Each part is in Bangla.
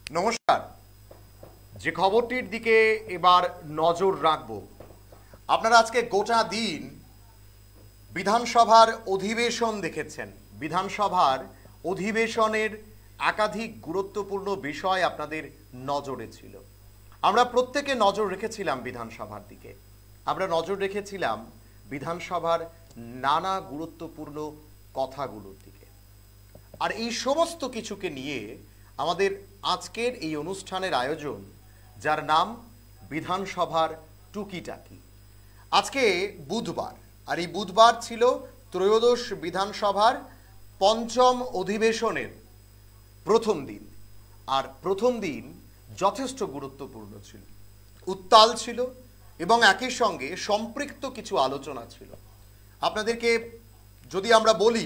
নমস্কার। যে খবরটির দিকে এবার নজর রাখব, আপনারা আজকে গোটা দিন বিধানসভার অধিবেশন দেখেছেন। বিধানসভার অধিবেশনের একাধিক গুরুত্বপূর্ণ বিষয় আপনাদের নজরে ছিল। আমরা প্রত্যেকে নজর রেখেছিলাম বিধানসভার দিকে। আমরা নজর রেখেছিলাম বিধানসভার নানা গুরুত্বপূর্ণ কথাগুলোর দিকে। আর এই সমস্ত কিছুকে নিয়ে আমাদের আজকের এই অনুষ্ঠানের আয়োজন, যার নাম বিধানসভার টুকিটাকি। আজকে বুধবার, আর এই বুধবার ছিল ত্রয়োদশ বিধানসভার পঞ্চম অধিবেশনের প্রথম দিন। আর প্রথম দিন যথেষ্ট গুরুত্বপূর্ণ ছিল, উত্তাল ছিল এবং একই সঙ্গে সম্পৃক্ত কিছু আলোচনা ছিল। আপনাদেরকে যদি আমরা বলি,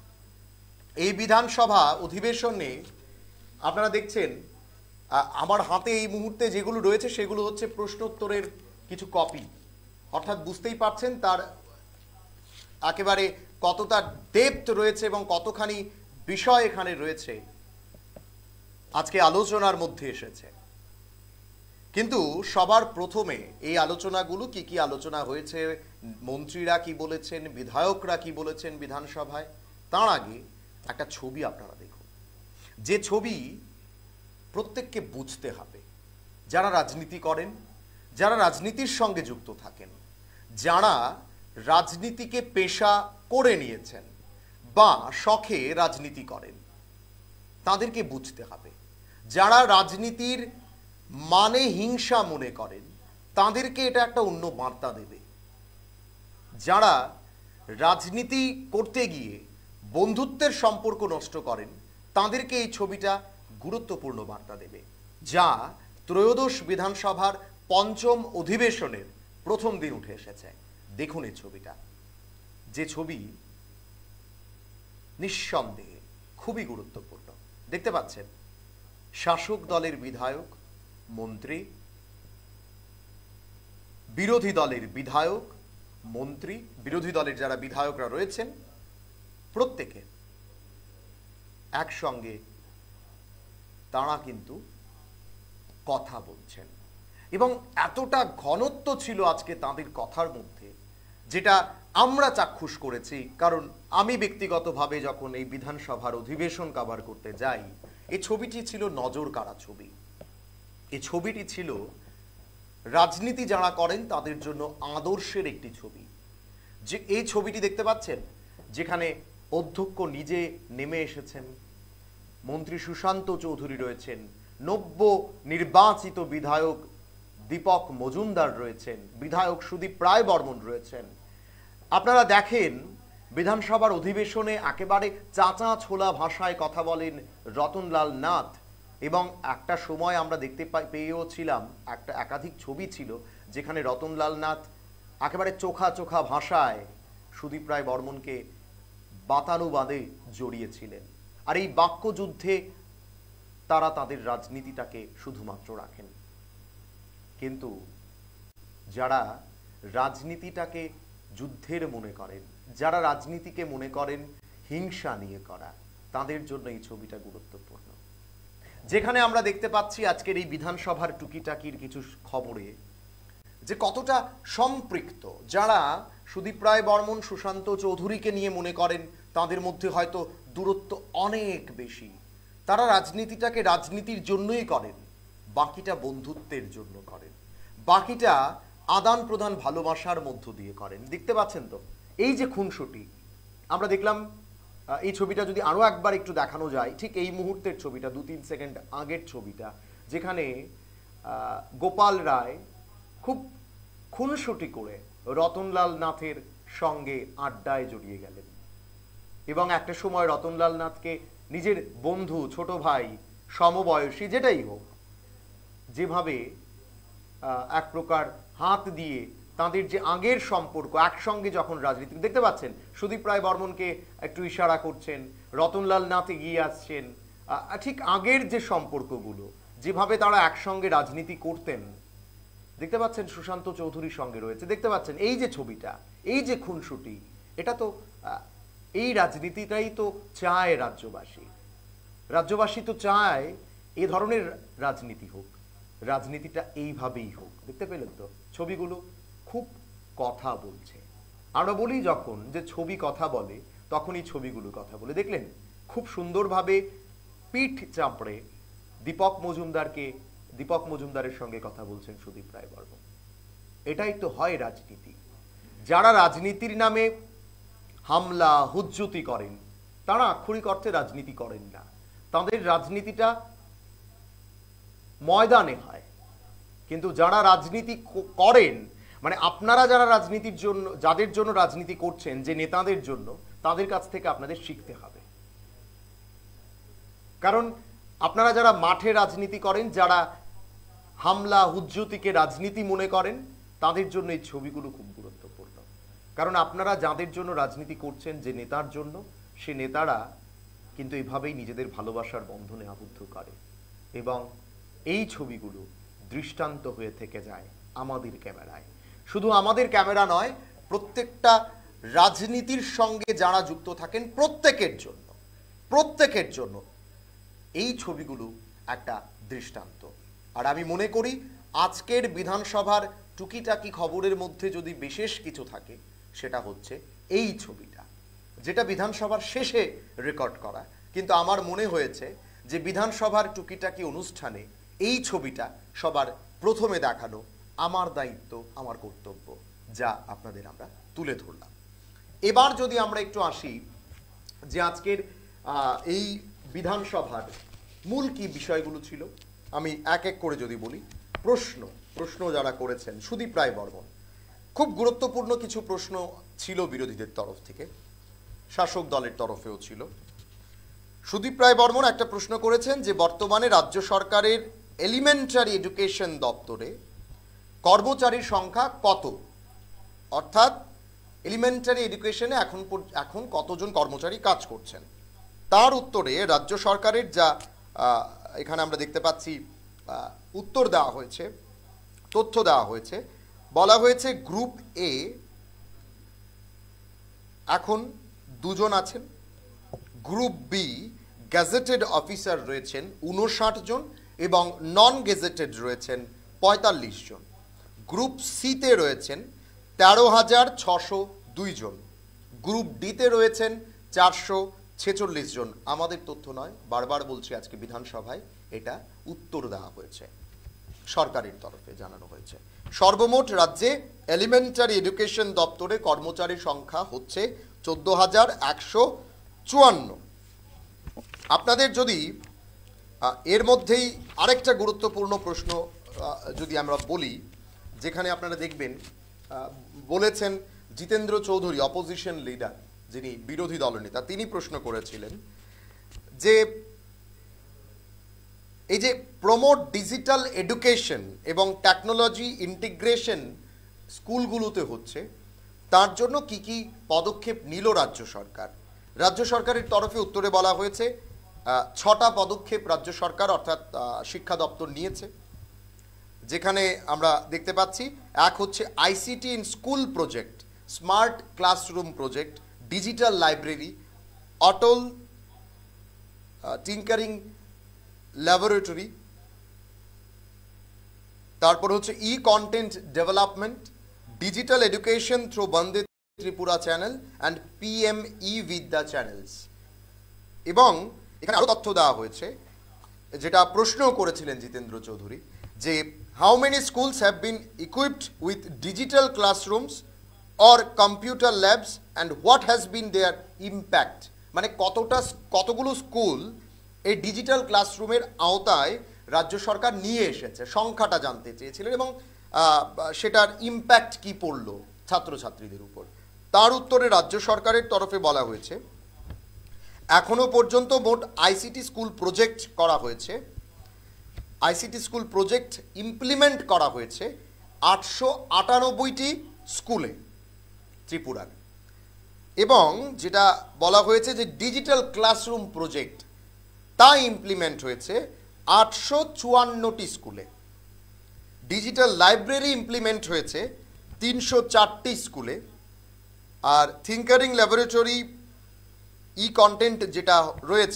এই বিধানসভা অধিবেশনে আপনারা দেখছেন আমার হাতে এই মুহূর্তে যেগুলো রয়েছে সেগুলো হচ্ছে প্রশ্নোত্তরের কিছু কপি। অর্থাৎ বুঝতেই পারছেন তার একেবারে কতটা ডেপথ রয়েছে এবং কতখানি বিষয় এখানে রয়েছে আজকে আলোচনার মধ্যে এসেছে। কিন্তু সবার প্রথমে এই আলোচনাগুলো কি কি আলোচনা হয়েছে, মন্ত্রীরা কি বলেছেন, বিধায়করা কি বলেছেন বিধানসভায়, তার আগে একটা ছবি আপনারা দেখুন, যে ছবি প্রত্যেককে বুঝতে হবে। যারা রাজনীতি করেন, যারা রাজনীতির সঙ্গে যুক্ত থাকেন, যারা রাজনীতিকে পেশা করে নিয়েছেন বা শখে রাজনীতি করেন, তাদেরকে বুঝতে হবে। যারা রাজনীতির মানে হিংসা মনে করেন, তাদেরকে এটা একটা অন্য বার্তা দেবে। যারা রাজনীতি করতে গিয়ে বন্ধুত্বের সম্পর্ক নষ্ট করেন, তাদেরকে এই ছবিটা গুরুত্বপূর্ণ বার্তা দেবে, যা ত্রয়োদশ বিধানসভার পঞ্চম অধিবেশনের প্রথম দিন উঠে এসেছে। দেখুন এই ছবিটা, যে ছবি নিঃসন্দেহে খুবই গুরুত্বপূর্ণ। দেখতে পাচ্ছেন শাসক দলের বিধায়ক, মন্ত্রী, বিরোধী দলের বিধায়ক, মন্ত্রী, বিরোধী দলের যারা বিধায়করা রয়েছেন, প্রত্যেকে একসঙ্গে তারা কিন্তু কথা বলছেন এবং এতটা ঘনত্ব ছিল আজকে তাদের কথার মধ্যে, যেটা আমরা চাক্ষুষ করেছি। কারণ আমি ব্যক্তিগতভাবে যখন এই বিধানসভার অধিবেশন কভার করতে যাই, এই ছবিটি ছিল নজর কাড়া ছবি। এই ছবিটি ছিল রাজনীতি যারা করেন তাদের জন্য আদর্শের একটি ছবি। যে এই ছবিটি দেখতে পাচ্ছেন, যেখানে অধ্যক্ষ নিজে নেমে এসেছেন, মন্ত্রী সুশান্ত চৌধুরী রয়েছেন, নব্য নির্বাচিত বিধায়ক দীপক মজুমদার রয়েছেন, বিধায়ক সুদীপ রায় বর্মন রয়েছেন। আপনারা দেখেন বিধানসভার অধিবেশনে একেবারে চাচা ছোলা ভাষায় কথা বলেন রতনলাল নাথ। এবং একটা সময় আমরা দেখতে পেয়েও ছিলাম, একটা একাধিক ছবি ছিল যেখানে রতনলাল নাথ একেবারে চোখা চোখা ভাষায় সুদীপ রায় বর্মনকে বাতানুবাদে জড়িয়েছিলেন। আর এই বাক্যযুদ্ধে তারা তাদের রাজনীতিটাকে শুধুমাত্র রাখেন। কিন্তু যারা রাজনীতিটাকে যুদ্ধের মনে করেন, যারা রাজনীতিকে মনে করেন হিংসা নিয়ে করা, তাদের জন্য এই ছবিটা গুরুত্বপূর্ণ। যেখানে আমরা দেখতে পাচ্ছি আজকের এই বিধানসভার টুকিটাকির কিছু খবরে যে কতটা সম্পৃক্ত, যারা সুদীপ রায় বর্মন, সুশান্ত চৌধুরীকে নিয়ে মনে করেন তাদের মধ্যে হয়তো দূরত্ব অনেক বেশি। তারা রাজনীতিটাকে রাজনীতির জন্যই করেন, বাকিটা বন্ধুত্বের জন্য করেন, বাকিটা আদান প্রদান ভালোবাসার মধ্য দিয়ে করেন। দেখতে পাচ্ছেন তো এই যে খুনসুটি আমরা দেখলাম, এই ছবিটা যদি আরো একবার একটু দেখানো যায়, ঠিক এই মুহূর্তের ছবিটা, 2-3 সেকেন্ড আগের ছবিটা, যেখানে গোপাল রায় খুব খুনসুটি করে রতনলাল নাথের সঙ্গে আড্ডায় জড়িয়ে গেলেন এবং একটা সময় রতনলাল নাথকে নিজের বন্ধু, ছোট ভাই, সমবয়সী যেটাই হোক, যেভাবে এক প্রকার হাত দিয়ে তাদের যে আগের সম্পর্ক, একসঙ্গে যখন রাজনীতি দেখতে পাচ্ছেন, সুদীপ রায় বর্মনকে একটু ইশারা করছেন, রতনলাল নাথ এগিয়ে আসছেন, ঠিক আগের যে সম্পর্কগুলো, যেভাবে তারা একসঙ্গে রাজনীতি করতেন, দেখতে পাচ্ছেন সুশান্ত চৌধুরীর সঙ্গে রয়েছে। দেখতে পাচ্ছেন এই যে ছবিটা, এই যে খুনসুটি, এটা তো এই রাজনীতিটাই তো চায় রাজ্যবাসী। রাজ্যবাসী তো চায় এ ধরনের রাজনীতি হোক, রাজনীতিটা এইভাবেই হোক। দেখতে পেলেন তো ছবিগুলো খুব কথা বলছে। আমরা বলি যখন যে ছবি কথা বলে, তখনই ছবিগুলো কথা বলে। দেখলেন খুব সুন্দরভাবে পিঠ চাপড়ে দীপক মজুমদারের সঙ্গে কথা বলছেন সুদীপ রায় বর্মন। এটাই তো হয় রাজনীতি। যারা রাজনীতির নামে হামলা হুজ্জুতি করেন তারা আক্ষরিক অর্থে রাজনীতি করেন না, তাদের রাজনীতিটা ময়দানে হয়। কিন্তু যারা রাজনীতি করেন, মানে আপনারা যারা রাজনীতির জন্য, যাদের জন্য রাজনীতি করছেন, যে নেতাদের জন্য, তাদের কাছ থেকে আপনাদের শিখতে হবে। কারণ আপনারা যারা মাঠে রাজনীতি করেন, যারা হামলা হুজ্জুতিকে রাজনীতি মনে করেন, তাদের জন্য এই ছবিগুলো খুব গুরুত্বপূর্ণ। কারণ আপনারা যাদের জন্য রাজনীতি করছেন, যে নেতার জন্য, সে নেতারা কিন্তু এভাবেই নিজেদের ভালোবাসার বন্ধনে আবদ্ধ করে এবং এই ছবিগুলো দৃষ্টান্ত হয়ে থেকে যায় আমাদের ক্যামেরায়। শুধু আমাদের ক্যামেরা নয়, প্রত্যেকটা রাজনীতির সঙ্গে যারা যুক্ত থাকেন প্রত্যেকের জন্য এই ছবিগুলো একটা দৃষ্টান্ত। আর আমি মনে করি আজকের বিধানসভার টুকিটাকি খবরের মধ্যে যদি বিশেষ কিছু থাকে, সেটা হচ্ছে এই ছবিটা, যেটা বিধানসভার শেষে রেকর্ড করা। কিন্তু আমার মনে হয়েছে যে বিধানসভার টুকিটাকি অনুষ্ঠানে এই ছবিটা সবার প্রথমে দেখানো আমার দায়িত্ব, আমার কর্তব্য, যা আপনাদের আমরা তুলে ধরলাম। এবার যদি আমরা একটু আসি যে আজকের এই বিধানসভার মূল কি বিষয়গুলো ছিল, আমি এক এক করে যদি বলি। প্রশ্ন যারা করেছেন, সুদীপ রায় বর্মন, খুব গুরুত্বপূর্ণ কিছু প্রশ্ন ছিল বিরোধীদের তরফ থেকে, শাসক দলের তরফেও ছিল। সুদীপ রায় বর্মন একটা প্রশ্ন করেছেন যে বর্তমানে রাজ্য সরকারের এলিমেন্টারি এডুকেশন দপ্তরে কর্মচারীর সংখ্যা কত, অর্থাৎ এলিমেন্টারি এডুকেশনে এখন কতজন কর্মচারী কাজ করছেন। তার উত্তরে রাজ্য সরকারের যা এখানে আমরা দেখতে পাচ্ছি উত্তর দেওয়া হয়েছে, তথ্য দেওয়া হয়েছে, বলা হয়েছে গ্রুপ এ এখন 2 জন আছেন, গ্রুপ বি গেজেটেড অফিসার রয়েছেন 59 জন এবং নন গেজেটেড রয়েছেন 45 জন, গ্রুপ সিতে রয়েছেন 13,602 জন, গ্রুপ ডিতে রয়েছেন 446 জন। আমাদের তথ্য নয়, বারবার বলছি আজকে বিধানসভায় এটা উত্তর দেওয়া হয়েছে, সরকারের তরফে জানানো হয়েছে। সর্বমোট রাজ্যে এলিমেন্টারি এডুকেশন দপ্তরে কর্মচারীর সংখ্যা হচ্ছে 14,154। আপনাদের যদি এর মধ্যেই আরেকটা গুরুত্বপূর্ণ প্রশ্ন যদি আমরা বলি, যেখানে আপনারা দেখবেন বলেছেন জিতেন্দ্র চৌধুরী, অপোজিশন লিডার, যিনি বিরোধী দলনেতা, তিনি প্রশ্ন করেছিলেন যে এই যে প্রমোট ডিজিটাল এডুকেশন এবং টেকনোলজি ইন্টিগ্রেশন স্কুলগুলোতে হচ্ছে, তার জন্য কি কি পদক্ষেপ নিল রাজ্য সরকার। রাজ্য সরকারের তরফে উত্তরে বলা হয়েছে 6টা পদক্ষেপ রাজ্য সরকার অর্থাৎ শিক্ষা দপ্তর নিয়েছে, যেখানে আমরা দেখতে পাচ্ছি এক হচ্ছে ICT in school project, smart classroom project, digital library, Atal tinkering laboratory, তারপর হচ্ছে e content development, digital education through Vande Tripura channel and PM e Vidya channels. এবং এখানে আরও তথ্য দেওয়া হয়েছে, যেটা প্রশ্নও করেছিলেন জিতেন্দ্র চৌধুরী, যে how many schools have been equipped with digital classrooms or computer labs and what has been their impact, মানে কতগুলো স্কুল এই ডিজিটাল ক্লাসরুমের আওতায় রাজ্য সরকার নিয়ে এসেছে, সংখ্যাটা জানতে চেয়েছিলেন এবং সেটার ইম্প্যাক্ট কি পড়লো ছাত্রছাত্রীদের উপর। তার উত্তরে রাজ্য সরকারের তরফে বলা হয়েছে এখনো পর্যন্ত মোট আইসিটি স্কুল প্রজেক্ট করা হয়েছে, আইসিটি স্কুল প্রজেক্ট ইমপ্লিমেন্ট করা হয়েছে 898টি স্কুলে ত্রিপুরার, এবং যেটা বলা হয়েছে যে ডিজিটাল ক্লাসরুম প্রজেক্ট তা ইমপ্লিমেন্ট হয়েছে 854টি স্কুলে, ডিজিটাল লাইব্রেরি ইমপ্লিমেন্ট হয়েছে 304টি স্কুলে, আর থিঙ্কারিং ল্যাবরেটরি ই কন্টেন্ট যেটা রয়েছে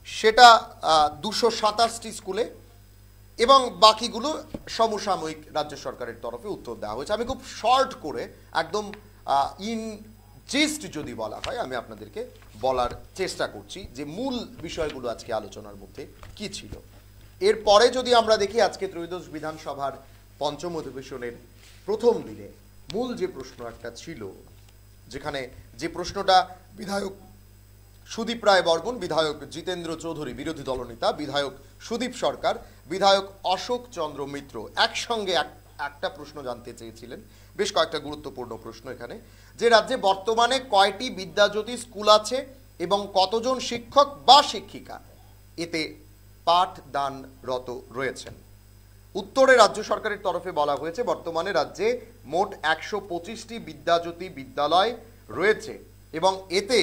সেটা 227টি স্কুলে, এবং বাকিগুলো সমসাময়িক রাজ্য সরকারের তরফে উত্তর দেওয়া হয়েছে। আমি খুব শর্ট করে একদম ইন জিস্ট যদি বলা হয়, আমি আপনাদেরকে বলার চেষ্টা করছি যে মূল বিষয়গুলো আজকে আলোচনার মধ্যে কি ছিল। এরপরে যদি আমরা দেখি আজকে ত্রয়োদশ বিধানসভার পঞ্চম অধিবেশনের প্রথম দিনে মূল যে প্রশ্ন একটা ছিল, যেখানে যে প্রশ্নটা বিধায়ক সুদীপ রায় বর্মন, বিধায়ক জিতেন্দ্র চৌধুরী বিরোধী দলনেতা, বিধায়ক সুদীপ সরকার, বিধায়ক অশোক চন্দ্র মিত্র একসঙ্গে একটা প্রশ্ন জানতে চেয়েছিলেন, বেশ কয়েকটা গুরুত্বপূর্ণ প্রশ্ন এখানে, যে রাজ্যে বর্তমানে কয়টি বিদ্যাজ্যোতি স্কুল আছে এবং কতজন শিক্ষক বা শিক্ষিকা এতে পাঠদানরত রয়েছেন। উত্তরে রাজ্য সরকারের তরফে বলা হয়েছে বর্তমানে রাজ্যে মোট 125টি বিদ্যাজ্যোতি বিদ্যালয় রয়েছে এবং এতে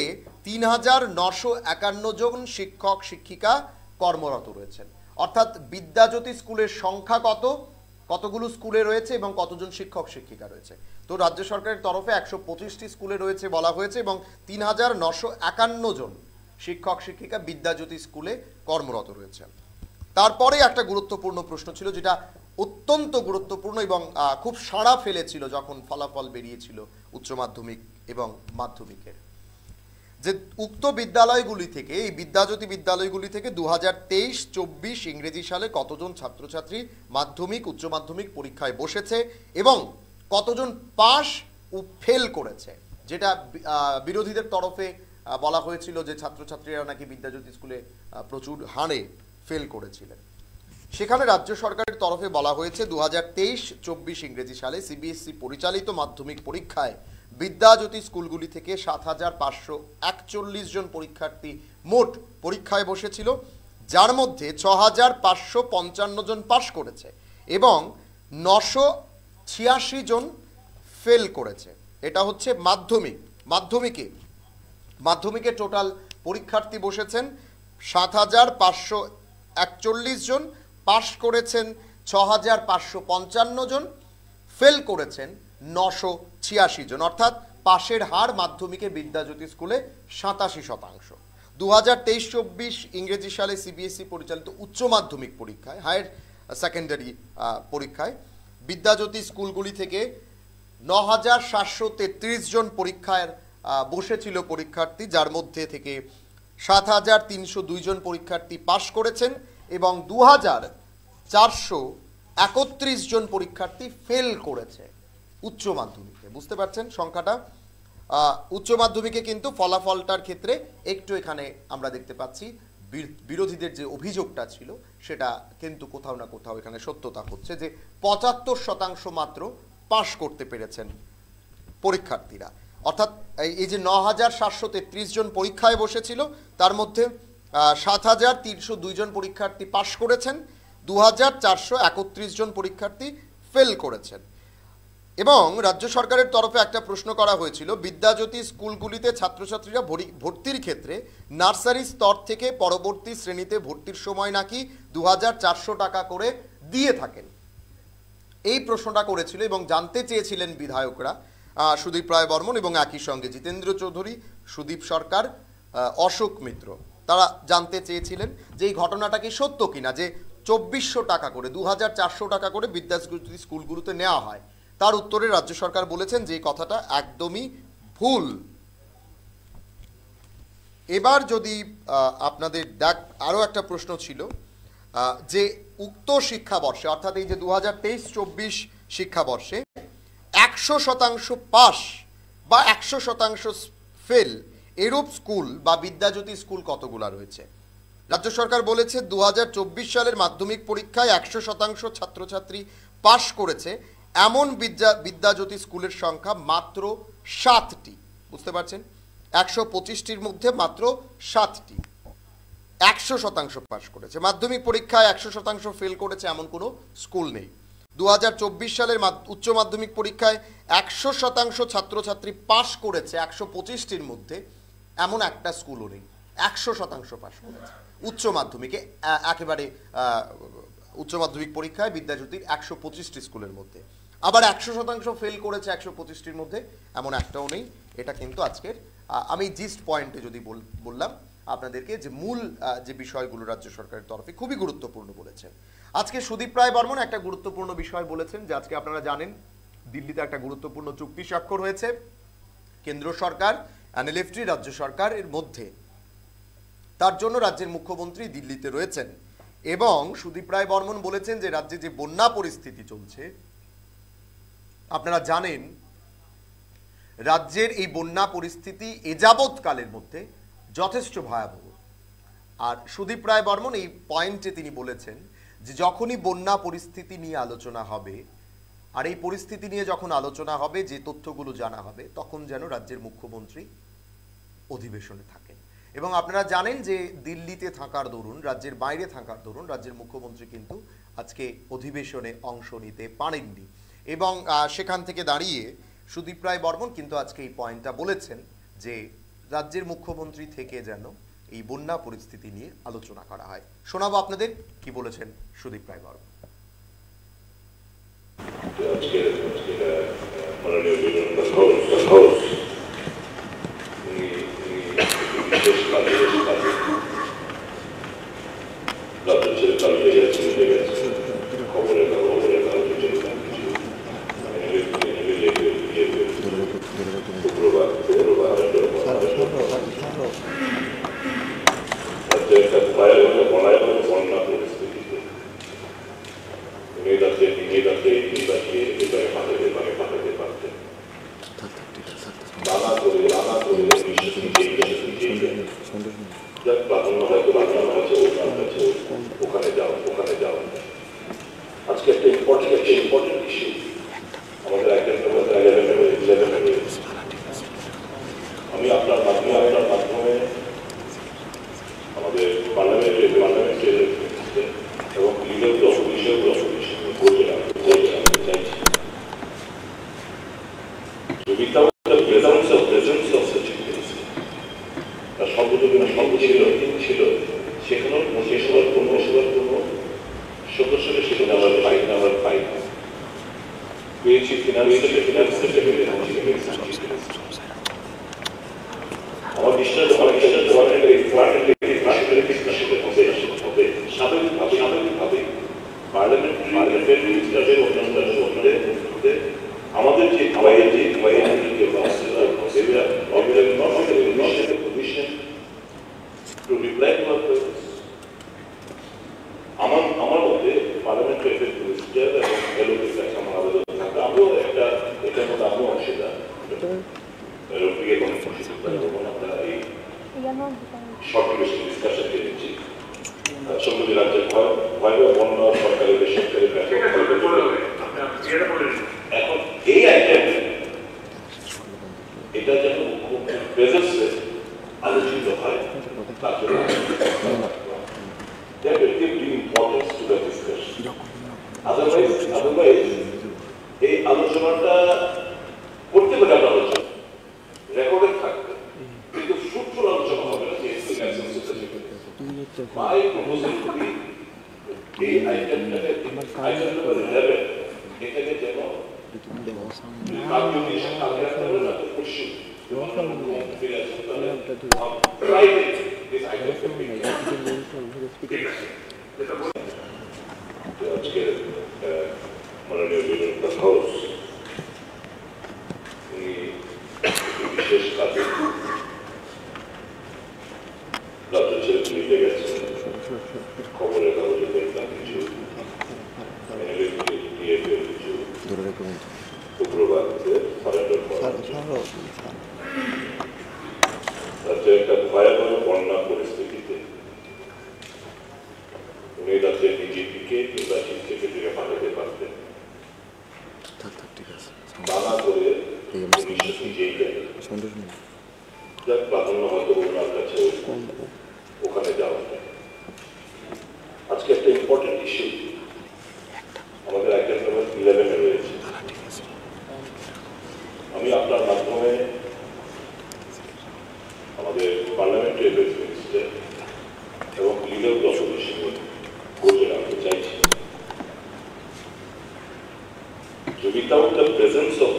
৩,৯৫১ জন শিক্ষক শিক্ষিকা কর্মরত রয়েছেন। অর্থাৎ বিদ্যাজ্যোতি স্কুলের সংখ্যা কতগুলো স্কুলে রয়েছে এবং কতজন শিক্ষক শিক্ষিকা রয়েছে। তো রাজ্য সরকারের তরফে 125টি স্কুলে রয়েছে বলা হয়েছে এবং ৩,৯৫১ জন শিক্ষক শিক্ষিকা বিদ্যাজ্যোতি স্কুলে কর্মরত রয়েছেন। তারপরে একটা গুরুত্বপূর্ণ প্রশ্ন ছিল, যেটা অত্যন্ত গুরুত্বপূর্ণ এবং খুব সাড়া ফেলেছিল যখন ফলাফল বেরিয়েছিল উচ্চ মাধ্যমিক এবং মাধ্যমিকের, যে উক্ত বিদ্যালয়গুলি থেকে, এই বিদ্যাজ্যোতি বিদ্যালয়গুলি থেকে 2023-24 ইংরেজি সালে কতজন ছাত্রছাত্রী মাধ্যমিক উচ্চ মাধ্যমিক পরীক্ষায় বসেছে এবং কতজন পাস ও ফেল করেছে। যেটা বিরোধীদের তরফে বলা হয়েছিল যে ছাত্রছাত্রীরা নাকি বিদ্যাজ্যোতি স্কুলে প্রচুর হারে ফেল করেছিলেন। সেখানে রাজ্য সরকারের তরফে বলা হয়েছে 2023-24 ইংরেজি সালে সিবিএসই পরিচালিত মাধ্যমিক পরীক্ষায় বিদ্যাজ্যোতি স্কুলগুলি থেকে 7,541 জন পরীক্ষার্থী মোট পরীক্ষায় বসেছিল, যার মধ্যে 6,555 জন পাস করেছে এবং 986 জন ফেল করেছে। এটা হচ্ছে মাধ্যমিকে টোটাল পরীক্ষার্থী বসেছেন 7,541 জন, পাস করেছেন 6,555 জন, ফেল করেছেন 986 জন। অর্থাৎ পাশের হার মাধ্যমিকে বিদ্যাজ্যোতি স্কুলে 87%। 2023-24 ইংরেজি সালে সিবিএসই পরিচালিত উচ্চ মাধ্যমিক পরীক্ষায়, হায়ার সেকেন্ডারি পরীক্ষায় বিদ্যাজ্যোতি স্কুলগুলি থেকে 9,733 জন পরীক্ষায় বসেছিল পরীক্ষার্থী, যার মধ্যে থেকে 7,302 জন পরীক্ষার্থী পাস করেছেন এবং 2,431 জন পরীক্ষার্থী ফেল করেছে উচ্চ মাধ্যমিকে। বুঝতে পারছেন সংখ্যাটা? উচ্চ মাধ্যমিকে কিন্তু ফলাফলটার ক্ষেত্রে একটু এখানে আমরা দেখতে পাচ্ছি বিরোধীদের যে অভিযোগটা ছিল সেটা কিন্তু কোথাও না কোথাও এখানে সত্যতা হচ্ছে, যে 75% মাত্র পাস করতে পেরেছেন পরীক্ষার্থীরা। অর্থাৎ এই যে 9,733 জন পরীক্ষায় বসেছিল তার মধ্যে 7,302 জন পরীক্ষার্থী পাস করেছেন, 2,431 জন পরীক্ষার্থী ফেল করেছেন। এবং রাজ্য সরকারের তরফে একটা প্রশ্ন করা হয়েছিল, বিদ্যাজ্যোতি স্কুলগুলিতে ছাত্রছাত্রীরা ভর্তির ক্ষেত্রে নার্সারি স্তর থেকে পরবর্তী শ্রেণীতে ভর্তির সময় নাকি 2,400 টাকা করে দিয়ে থাকেন। এই প্রশ্নটা করেছিল এবং জানতে চেয়েছিলেন বিধায়করা সুদীপ রায় বর্মন এবং একই সঙ্গে জিতেন্দ্র চৌধুরী, সুদীপ সরকার, অশোক মিত্র। তারা জানতে চেয়েছিলেন যে এই ঘটনাটা কি সত্য কিনা, যে 2,400 টাকা করে 2,400 টাকা করে বিদ্যাজ্যোতি স্কুলগুলোতে নেওয়া হয়। তার উত্তরে রাজ্য সরকার বলেছেন যে এই কথাটা একদমই ভুল। এবার যদি আপনাদের আরও একটা প্রশ্ন ছিল যে উক্ত শিক্ষাবর্ষে, অর্থাৎ এই যে 2023-24 শিক্ষাবর্ষে 100% পাস বা 100% ফেল এরূপ স্কুল বা বিদ্যাজ্যোতি স্কুল কতগুলা রয়েছে। রাজ্য সরকার বলেছে 2024 সালের মাধ্যমিক পরীক্ষায় 100% ছাত্রছাত্রী পাস করেছে এমন বিদ্যাজ্যোতি স্কুলের সংখ্যা মাত্র 7টি। বুঝতে পারছেন? 125টির মধ্যে মাত্র 7টি 100% পাস করেছে। মাধ্যমিক পরীক্ষায় 100% ফেল করেছে এমন কোনো স্কুল নেই। 2024 সালের উচ্চ মাধ্যমিক পরীক্ষায় 100% ছাত্রছাত্রী পাস করেছে 125টির মধ্যে এমন একটা স্কুলও নেই। 100% পাস করেছে উচ্চ মাধ্যমিকে, একেবারে উচ্চ মাধ্যমিক পরীক্ষায় বিদ্যাজ্যোতির 125টি স্কুলের মধ্যে। আবার 100% ফেল করেছে 125টির মধ্যে এমন একটাও নেই। এটা কিন্তু আজকের আমি জিস্ট পয়েন্টে যদি বললাম, আপনাদেরকে যে মূল যে বিষয়গুলো রাজ্য সরকারের তরফে খুবই গুরুত্বপূর্ণ বলেছেন। আজকে সুদীপ রায় বর্মন একটা গুরুত্বপূর্ণ বিষয় বলেছেন যে আজকে আপনারা জানেন দিল্লিতে একটা গুরুত্বপূর্ণ চুক্তি স্বাক্ষর হয়েছে কেন্দ্র সরকার এনএলএফটি রাজ্য সরকারের মধ্যে। তার জন্য রাজ্যের মুখ্যমন্ত্রী দিল্লিতে রয়েছেন এবং সুদীপ রায় বর্মন বলেছেন যে রাজ্যে যে বন্যা পরিস্থিতি চলছে, আপনারা জানেন রাজ্যের এই বন্যা পরিস্থিতি এযাবৎকালের মধ্যে যথেষ্ট ভয়াবহ। আর সুদীপ রায় বর্মন এই পয়েন্টে তিনি বলেছেন যে যখনই বন্যা পরিস্থিতি নিয়ে আলোচনা হবে আর এই পরিস্থিতি নিয়ে যখন আলোচনা হবে, যে তথ্যগুলো জানা হবে, তখন যেন রাজ্যের মুখ্যমন্ত্রী অধিবেশনে থাকেন। এবং আপনারা জানেন যে দিল্লিতে থাকার দরুন, রাজ্যের বাইরে থাকার দরুন রাজ্যের মুখ্যমন্ত্রী কিন্তু আজকে অধিবেশনে অংশ নিতে পারেননি। এবং সেখান থেকে দাঁড়িয়ে সুদীপ রায় বর্মন কিন্তু আজকে এই পয়েন্টটা বলেছেন যে রাজ্যের মুখ্যমন্ত্রী থেকে যেন এই বন্যা পরিস্থিতি নিয়ে আলোচনা করা হয়। শোনাবো আপনাদের কি বলেছেন সুদীপ রায় বর্মন।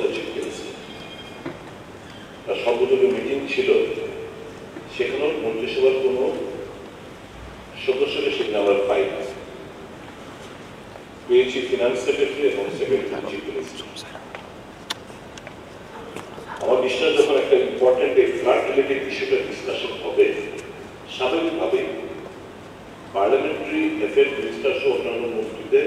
মিটিং ছিল, সেখানেও মন্ত্রিসভা মন্ত্রিসভার কোনো সদস্যকে সেদিন আমরা পাই না, পেয়েছি ফিনান্স সেক্রেটারি এবং সেক্রেটারি চিফ মিনিস্টার। আমার বিশ্বাস যখন একটা ইম্পর্টেন্ট এই ফ্লাড রিলেটেড ইস্যুটা ডিসকাশন হবে, স্বাভাবিকভাবে পার্লামেন্টারি অ্যাফেয়ার মিনিস্টার সহ অন্যান্য মন্ত্রীদের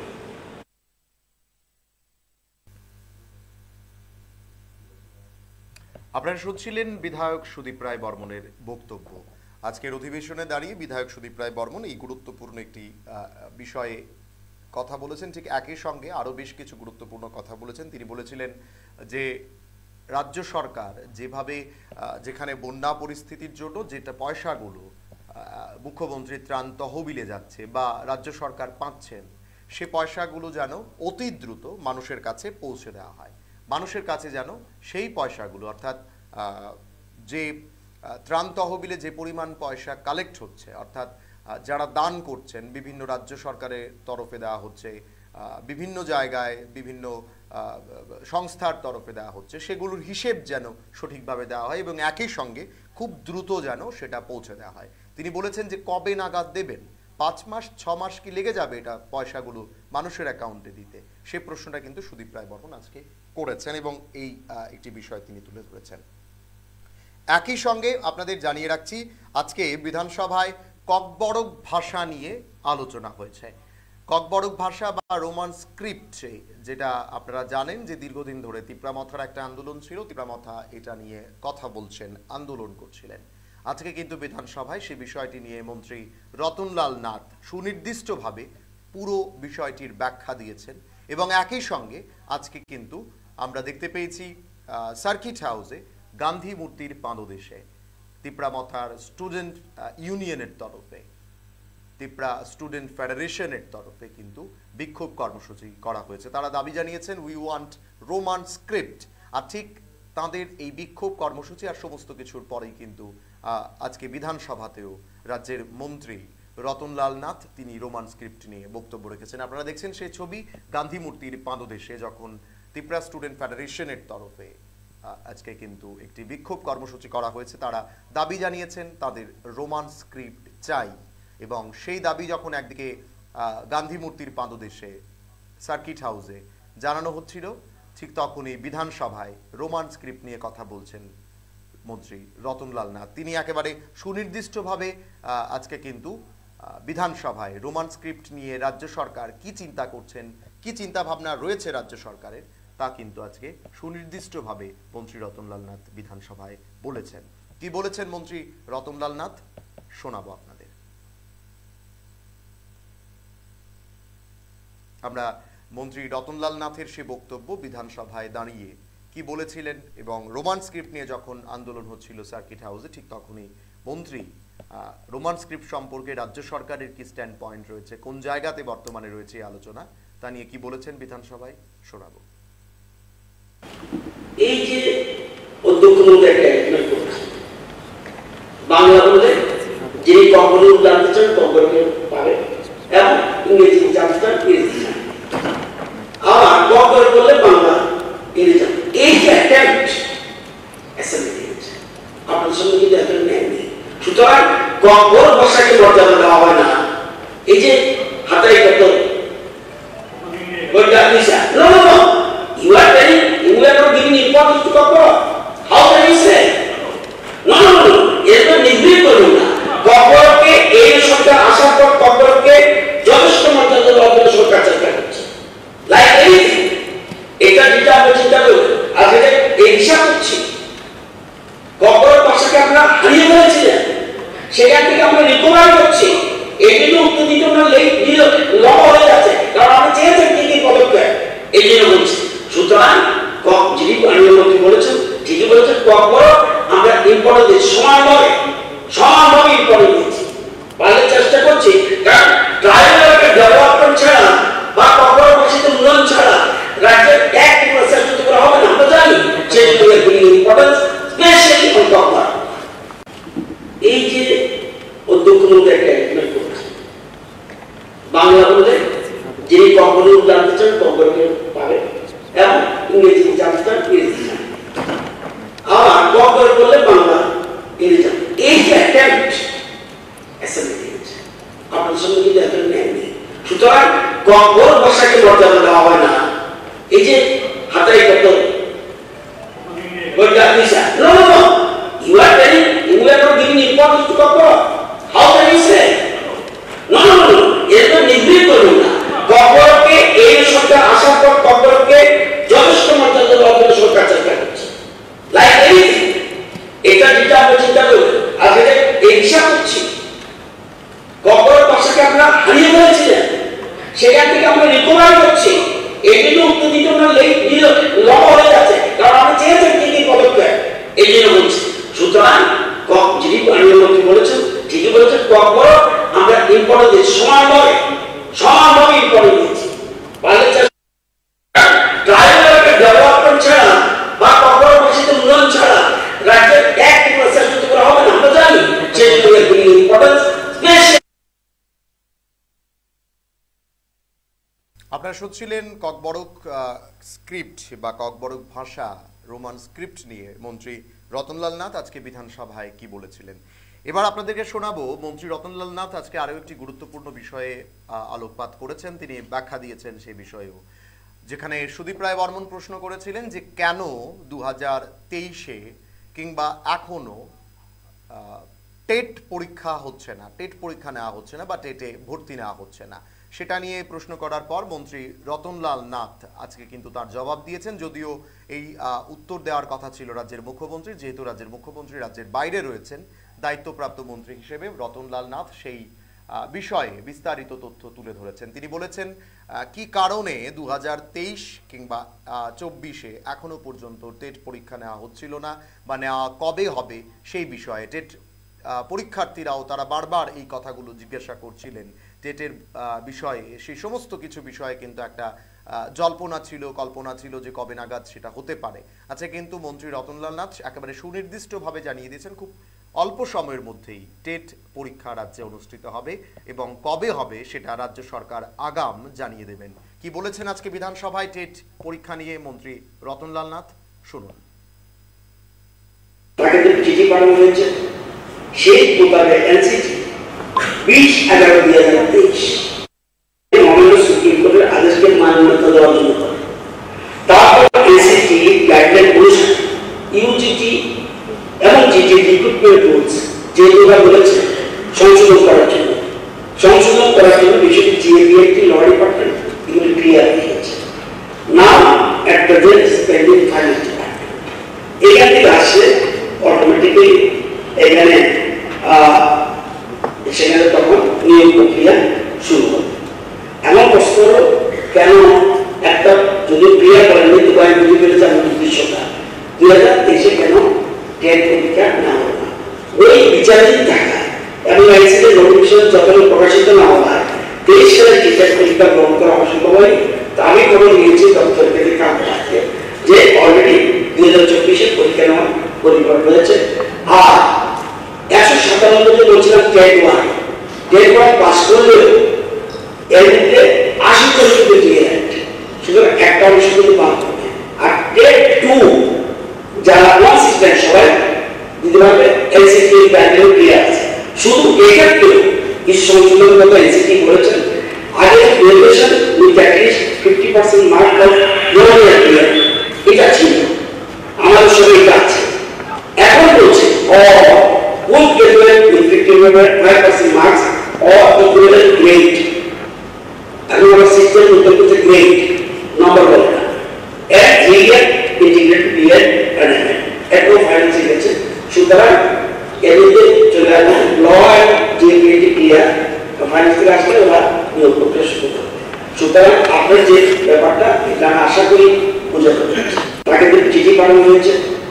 আপনারা শুনছিলেন বিধায়ক সুদীপ রায় বর্মনের বক্তব্য। আজকের অধিবেশনে দাঁড়িয়ে বিধায়ক সুদীপ রায় বর্মন এই গুরুত্বপূর্ণ একটি বিষয়ে কথা বলেছেন। ঠিক একই সঙ্গে আরও বেশ কিছু গুরুত্বপূর্ণ কথা বলেছেন। তিনি বলেছিলেন যে রাজ্য সরকার যেভাবে যেখানে বন্যা পরিস্থিতির জন্য যেটা পয়সাগুলো মুখ্যমন্ত্রীর ত্রাণ তহবিলে যাচ্ছে বা রাজ্য সরকার পাচ্ছেন, সে পয়সাগুলো যেন অতি দ্রুত মানুষের কাছে পৌঁছে দেওয়া হয়। মানুষের কাছে যেন সেই পয়সাগুলো অর্থাৎ যে ত্রাণ তহবিলে যে পরিমাণ পয়সা কালেক্ট হচ্ছে, অর্থাৎ যারা দান করছেন বিভিন্ন রাজ্য সরকারের তরফে দেওয়া হচ্ছে, বিভিন্ন জায়গায় বিভিন্ন সংস্থার তরফে দেওয়া হচ্ছে, সেগুলোর হিসেব যেন সঠিকভাবে দেওয়া হয় এবং একই সঙ্গে খুব দ্রুত যেন সেটা পৌঁছে দেওয়া হয়। তিনি বলেছেন যে কবে নাগাদ দেবেন, 5 মাস 6 মাস কি লেগে যাবে এটা পয়সাগুলো মানুষের অ্যাকাউন্টে দিতে, সেই প্রশ্নটা কিন্তু সুদীপ রায় বর্মন আজকে করেছেন এবং এই একটি বিষয় তিনি তুলে ধরেছেন। একই সঙ্গে আপনাদের জানিয়ে রাখছি আজকে বিধানসভায় ককবরক ভাষা নিয়ে আলোচনা হয়েছে। ককবরক ভাষা বা রোমান স্ক্রিপ্টে, যেটা আপনারা জানেন যে দীর্ঘদিন ধরে তিপ্রামথার একটা আন্দোলন ছিল, তিপ্রামথা এটা নিয়ে কথা বলছেন, আন্দোলন করছিলেন। আজকে কিন্তু বিধানসভায় সেই বিষয়টি নিয়ে মন্ত্রী রতনলাল নাথ সুনির্দিষ্টভাবে পুরো বিষয়টির ব্যাখ্যা দিয়েছেন এবং একই সঙ্গে আজকে কিন্তু আমরা দেখতে পেয়েছি সার্কিট হাউসে গান্ধী মূর্তির পাদদেশে তিপ্রামথার স্টুডেন্ট ইউনিয়নের তরফে, তিপ্রা স্টুডেন্ট ফেডারেশনের তরফে কিন্তু বিক্ষোভ কর্মসূচি করা হয়েছে। তারা দাবি জানিয়েছেন উই ওয়ান্ট রোমান স্ক্রিপ্ট। আর ঠিক তাদের এই বিক্ষোভ কর্মসূচি আর সমস্ত কিছুর পরেই কিন্তু আজকে বিধানসভাতেও রাজ্যের মন্ত্রী রতনলাল নাথ তিনি রোমান স্ক্রিপ্ট নিয়ে বক্তব্য রেখেছেন। আপনারা দেখছেন সেই ছবি গান্ধী মূর্তির পাদদেশে যখন ত্রিপুরা স্টুডেন্ট ফেডারেশনের তরফে আজকে কিন্তু একটি বিক্ষোভ কর্মসূচি করা হয়েছে। তারা দাবি জানিয়েছেন তাদের রোমান স্ক্রিপ্ট চাই এবং সেই দাবি যখন একদিকে গান্ধী মূর্তির পাদদেশে সার্কিট হাউসে জানানো হচ্ছিল, ঠিক তখনই বিধানসভায় রোমান স্ক্রিপ্ট নিয়ে কথা বলছেন মন্ত্রী রতনলাল নাথ। তিনি একেবারে সুনির্দিষ্টভাবে আজকে কিন্তু বিধানসভায় রোমান স্ক্রিপ্ট নিয়ে রাজ্য সরকার কি চিন্তা করছেন, কি চিন্তা ভাবনা রয়েছে রাজ্য সরকারের, তা কিন্তু আজকে সুনির্দিষ্টভাবে মন্ত্রী রতনলাল নাথ বিধানসভায় বলেছেন। কি বলেছেন মন্ত্রী রতনলাল নাথ শোনাবো আপনাদের। আমরা মন্ত্রী রতনলাল নাথের সে বক্তব্য বিধানসভায় দাঁড়িয়ে কি বলেছিলেন এবং রোমান স্ক্রিপ্ট নিয়ে যখন আন্দোলন হচ্ছিল সার্কিট হাউসে, ঠিক তখনই মন্ত্রী রোমান স্ক্রিপ্ট সম্পর্কে রাজ্য সরকারের কি স্ট্যান্ড পয়েন্ট রয়েছে, কোন জায়গাতে বর্তমানে রয়েছে এই আলোচনা, তা নিয়ে কি বলেছেন বিধানসভায় শোনাবো। এই যে অধ্যক্ষ মহোদয় একটা অ্যাগ্রিমেন্ট করেছে, বাংলা বলে যে কখনো জানতে চান কখনো পারে এবং ইংরেজি জানতে চান ইংরেজি জান, আবার কখনো বললে বাংলা ইংরেজি জান। এই যে অ্যাটেম্পট অ্যাসেম্বলি হয়েছে আপনার সঙ্গে কিন্তু একটা নেয়নি। সুতরাং কখনো ভাষাকে মর্যাদা দেওয়া হয় না। এই যে হাতাই কত no, no, no. You are telling, you are not giving importance to Kokoro. How can you say? No, no, no. It is not neglect করুন না। ককবরককে এই সরকার আসার পর ককবরককে যথেষ্ট মর্যাদা দেওয়ার জন্য সরকার চেষ্টা করছে। লাইক এনিথিং, এটা যেটা আমরা চিন্তা করি, আজকে এই হিসাব করছি ককবরক ভাষাকে আমরা হারিয়ে ফেলেছিলেন, সেখান থেকে আমরা রিকভার করছি। এই জন্য উত্তেজিত না লম্বা হয়ে যাচ্ছে, কারণ আমরা চেয়েছেন কি কি পদক্ষেপ, এই জন্য বলছি। সুতরাং যিনি মন্ত্রী বলেছেন ঠিকই বলেছেন, ককবরক আমরা ইম্পর্টেন্ট দিচ্ছি, সমানভাবে ইম্পর্টেন্ট দিচ্ছি, পারলে চেষ্টা করছি। কারণ ট্রাইবাল একটা ডেভেলপমেন্ট ছাড়া বা ককবরক ভাষাতে উন্নয়ন ছাড়া রাজ্যের এক চেষ্টা করা হবে না, আমরা জানি। সেই জন্য ইম্পর্টেন্স স্পেশালি অন ককবরক। এই যে অধ্যক্ষ মহোদয় একটা অ্যাগ্রিমেন্ট করেছে, বাংলা বলে যে কখনো জানতে চান কখনো পারে এবং ইংরেজি জানতে চান ইংরেজি জান, আবার কখনো বললে বাংলা ইংরেজি জান। এই যে আপনার সঙ্গে কিন্তু একটা ন্যায় নেই। সুতরাং কখনো ভাষাকে মর্যাদা দেওয়া হয় না। এই যে হাতাই কত no, no, no. You are telling, you are not giving importance to Kokoro. How can you say? No, no, no. এটা তো নির্ভীক করুন না। কখনোকে এই সরকার আসার পর কখনোকে যথেষ্ট মর্যাদা দেওয়ার জন্য সরকার চেষ্টা করছে। Like anything. এটা যেটা আমরা চিন্তা করি, আজকে এই হিসাব করছি। কখনো ভাষাকে আমরা হারিয়ে ফেলেছিলেন, সেখান থেকে আমরা রিকভার করছি। এই জন্য উত্তর দিতে আমরা লম্বা হয়ে যাচ্ছে, কারণ আমরা চেয়েছেন কি কি পদক্ষেপ, এই জন্য বলছি। সুতরাং যিনি আইনমন্ত্রী বলেছেন, ঠিকই বলেছেন, কখনো আমরা ইম্পর্টেন্ট দিচ্ছি, সমানভাবে ইম্পর্টেন্ট দিচ্ছি। ট্রাইবেলের ডেভেলপমেন্ট ছাড়া বা কখনো ভাষিত উন্নয়ন ছাড়া রাজ্যের এক চেষ্টা করা হবে না, আমরা জানি। সেই জন্য ইম্পর্টেন্স আপনারা শুনছিলেন ককবরক স্ক্রিপ্ট বা ককবরক ভাষা রোমান স্ক্রিপ্ট নিয়ে মন্ত্রী রতনলাল নাথ আজকে বিধানসভায় কি বলেছিলেন। এবার আপনাদেরকে শোনাবো মন্ত্রী রতনলাল নাথ আজকে আরও একটি গুরুত্বপূর্ণ বিষয়ে আলোকপাত করেছেন, তিনি ব্যাখ্যা দিয়েছেন সেই বিষয়েও, যেখানে সুদীপ রায় বর্মন প্রশ্ন করেছিলেন যে কেন 2023-এ কিংবা এখনো টেট পরীক্ষা হচ্ছে না, টেট পরীক্ষা নেওয়া হচ্ছে না বা টেটে ভর্তি নেওয়া হচ্ছে না, সেটা নিয়ে প্রশ্ন করার পর মন্ত্রী রতনলাল নাথ আজকে কিন্তু তার জবাব দিয়েছেন। যদিও এই উত্তর দেওয়ার কথা ছিল রাজ্যের মুখ্যমন্ত্রী, যেহেতু রাজ্যের মুখ্যমন্ত্রী রাজ্যের বাইরে রয়েছেন দায়িত্বপ্রাপ্ত মন্ত্রী হিসেবে, রতনলাল নাথ সেই বিষয়ে বিস্তারিত তথ্য তুলে ধরেছেন। তিনি বলেছেন কি কারণে 2023 কিংবা 24-এ এখনো পর্যন্ত টেট পরীক্ষা নেওয়া হচ্ছিল না বা নেওয়া কবে হবে সেই বিষয়ে। টেট পরীক্ষার্থীরাও তারা বারবার এই কথাগুলো জিজ্ঞাসা করছিলেন টেটের বিষয়ে, সেই সমস্ত কিছু বিষয়ে কিন্তু একটা জল্পনা ছিল, কল্পনা ছিল যে কবে নাগাদ সেটা হতে পারে। আচ্ছা, কিন্তু মন্ত্রী রতনলাল নাথ একেবারে সুনির্দিষ্টভাবে জানিয়ে দিয়েছেন খুব অল্প সময়ের মধ্যেই টেট পরীক্ষা রাজ্যে অনুষ্ঠিত হবে এবং কবে হবে সেটা রাজ্য সরকার আগাম জানিয়ে দেবেন। কি বলেছেন আজকে বিধানসভায় টেট পরীক্ষা নিয়ে মন্ত্রী রতনলাল নাথ, শুনুন। সেই মোতাবেক এনসিটি 20/11/2023 মাননীয় সুপ্রিম কোর্টের আদেশকে মান্যতা দেওয়ার জন্য করে। তারপর এনসিটি গাইডলাইন অনুসারে ইউজিটি এবং জিটি রিক্রুটমেন্ট রুলস যেগুলো বলেছে সংশোধন করার জন্য বিষয়টি জিএবিএটি ল ডিপার্টমেন্ট এগুলি ক্লিয়ার হয়েছে। Now at present pending final department এখান থেকে আসলে অটোমেটিক্যালি এখানে সেখানে তখন নিয়োগ প্রক্রিয়া শুরু হবে। এমন প্রশ্ন কেন একটা যদি ক্রিয়া করেনি তো কয়েক বুঝে ফেলেছে আমার উদ্দেশ্যটা 2023-এ কেন টেট পরীক্ষা না হবে না, ওই বিচারাধীন থাকা এবং আইসিটি নোটিফিকেশন যখন প্রকাশিত না হয় 23 সালে টেট পরীক্ষা গ্রহণ করা অসম্ভব হয়। তা আমি খবর নিয়েছি দপ্তর থেকে কাজ থাকে যে অলরেডি 2024-এর পরীক্ষা নেওয়ার পরিকল্পনা রয়েছে। আর 197 বলছিলাম টেট 1 পাস করলে এর মধ্যে 80% ক্লিয়ার, সুতরাং একটা অংশ কিন্তু পাস করবে। আর টেট 2 যারা নন সিস্টেম সবাই দিতে পারবে, এনসিটি ব্যান্ডেল ক্লিয়ার আছে। শুধু এক্ষেত্রে কিছু সংশোধন কথা এনসিটি বলেছেন, আগে graduation with at least 50% mark of year clear এটা ছিল, আমাদের সঙ্গে এটা আছে। এখন বলছে would graduate with 55% marks or equivalent grade. And our system will go to the grade number 1. At 3 year integrated period and at no finance election. সুতরাং এদিকে চলে আসবে law and GAPT clear, finance থেকে আসলে ওরা নিয়োগ প্রক্রিয়া শুরু করবে। সুতরাং আপনার যে ব্যাপারটা এটা আমি আশা করি বোঝাতে পেরেছি। তাকে চিঠি পাঠানো হয়েছে।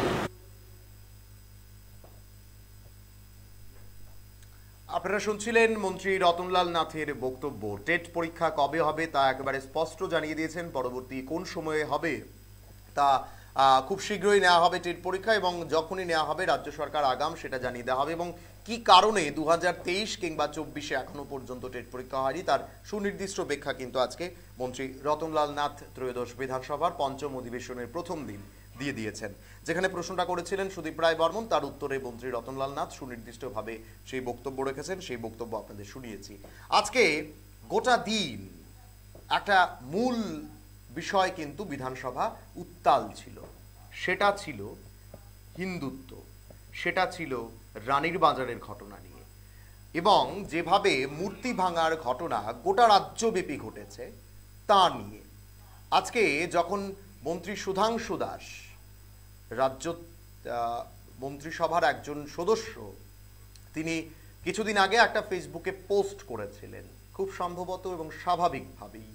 আপনারা শুনছিলেন মন্ত্রী রতনলাল নাথের বক্তব্য। টেট পরীক্ষা কবে হবে তা একেবারে স্পষ্ট জানিয়ে দিয়েছেন, পরবর্তী কোন সময়ে হবে তা খুব শীঘ্রই নেওয়া হবে টেট পরীক্ষা, এবং যখনই নেওয়া হবে রাজ্য সরকার আগাম সেটা জানিয়ে দেওয়া হবে। এবং কি কারণে 2023 কিংবা 24-এ এখনো পর্যন্ত টেট পরীক্ষা হয়নি তার সুনির্দিষ্ট ব্যাখ্যা কিন্তু আজকে মন্ত্রী রতনলাল নাথ ত্রয়োদশ বিধানসভার পঞ্চম অধিবেশনের প্রথম দিন দিয়ে দিয়েছেন। যেখানে প্রশ্নটা করেছিলেন সুদীপ রায় বর্মন, তার উত্তরে মন্ত্রী রতনলাল নাথ সুনির্দিষ্টভাবে সেই বক্তব্য রেখেছেন, সেই বক্তব্য আপনাদের শুনিয়েছি। আজকে গোটা দিন একটা মূল বিষয় কিন্তু বিধানসভা উত্তাল ছিল, সেটা ছিল হিন্দুত্ব, সেটা ছিল রানীর বাজারের ঘটনা নিয়ে, এবং যেভাবে মূর্তি ভাঙার ঘটনা গোটা রাজ্যব্যাপী ঘটেছে তা নিয়ে। আজকে যখন মন্ত্রী সুধাংশু দাস, রাজ্য মন্ত্রিসভার একজন সদস্য, তিনি কিছুদিন আগে একটা ফেসবুকে পোস্ট করেছিলেন, খুব সম্ভবত এবং স্বাভাবিকভাবেই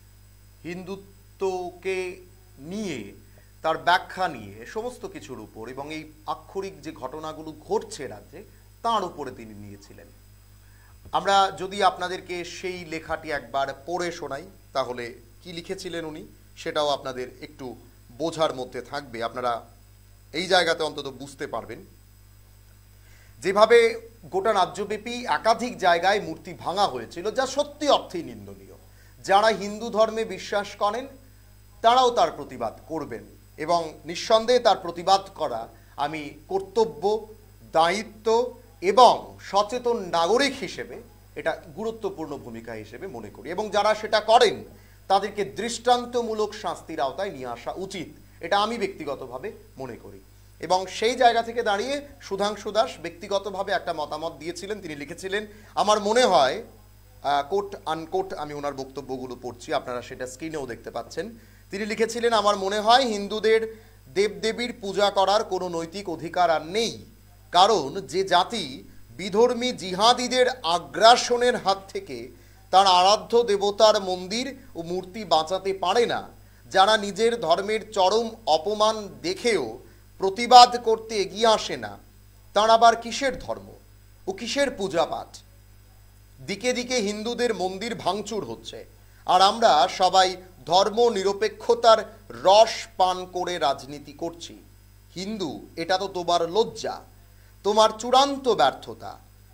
হিন্দুত্বকে নিয়ে, তার ব্যাখ্যা নিয়ে, সমস্ত কিছুর উপর, এবং এই আক্ষরিক যে ঘটনাগুলো ঘটছে রাজ্যে তার উপরে তিনি নিয়েছিলেন। আমরা যদি আপনাদেরকে সেই লেখাটি একবার পড়ে শোনাই, তাহলে কি লিখেছিলেন উনি সেটাও আপনাদের একটু বোঝার মধ্যে থাকবে, আপনারা এই জায়গাতে অন্তত বুঝতে পারবেন। যেভাবে গোটা রাজ্যব্যাপী একাধিক জায়গায় মূর্তি ভাঙা হয়েছিল, যা সত্যি অর্থেই নিন্দনীয়। যারা হিন্দু ধর্মে বিশ্বাস করেন তারাও তার প্রতিবাদ করবেন, এবং নিঃসন্দেহে তার প্রতিবাদ করা আমি কর্তব্য, দায়িত্ব এবং সচেতন নাগরিক হিসেবে এটা গুরুত্বপূর্ণ ভূমিকা হিসেবে মনে করি, এবং যারা সেটা করেন তাদেরকে দৃষ্টান্তমূলক শাস্তির আওতায় নিয়ে আসা উচিত, এটা আমি ব্যক্তিগতভাবে মনে করি। এবং সেই জায়গা থেকে দাঁড়িয়ে সুধাংশু দাস ব্যক্তিগতভাবে একটা মতামত দিয়েছিলেন। তিনি লিখেছিলেন, আমার মনে হয়, কোট আনকোট আমি ওনার বক্তব্যগুলো পড়ছি, আপনারা সেটা স্ক্রিনেও দেখতে পাচ্ছেন। তিনি লিখেছিলেন, আমার মনে হয় হিন্দুদের দেবদেবীর পূজা করার কোনো নৈতিক অধিকার আর নেই, কারণ যে জাতি বিধর্মী জিহাদিদের আগ্রাসনের হাত থেকে তার আরাধ্য দেবতার মন্দির ও মূর্তি বাঁচাতে পারে না, যারা নিজের ধর্মের চরম অপমান দেখেও প্রতিবাদ করতে এগিয়ে আসে না, তার আবার কিসের ধর্ম ও কিসের পূজা পাঠ? দিকে দিকে হিন্দুদের মন্দির ভাঙচুর হচ্ছে, আর আমরা সবাই ধর্ম নিরপেক্ষতার রস পান করে রাজনীতি করছি। হিন্দু, এটা তো তোমার লজ্জা, তোমার চূড়ান্ত ব্যর্থতা।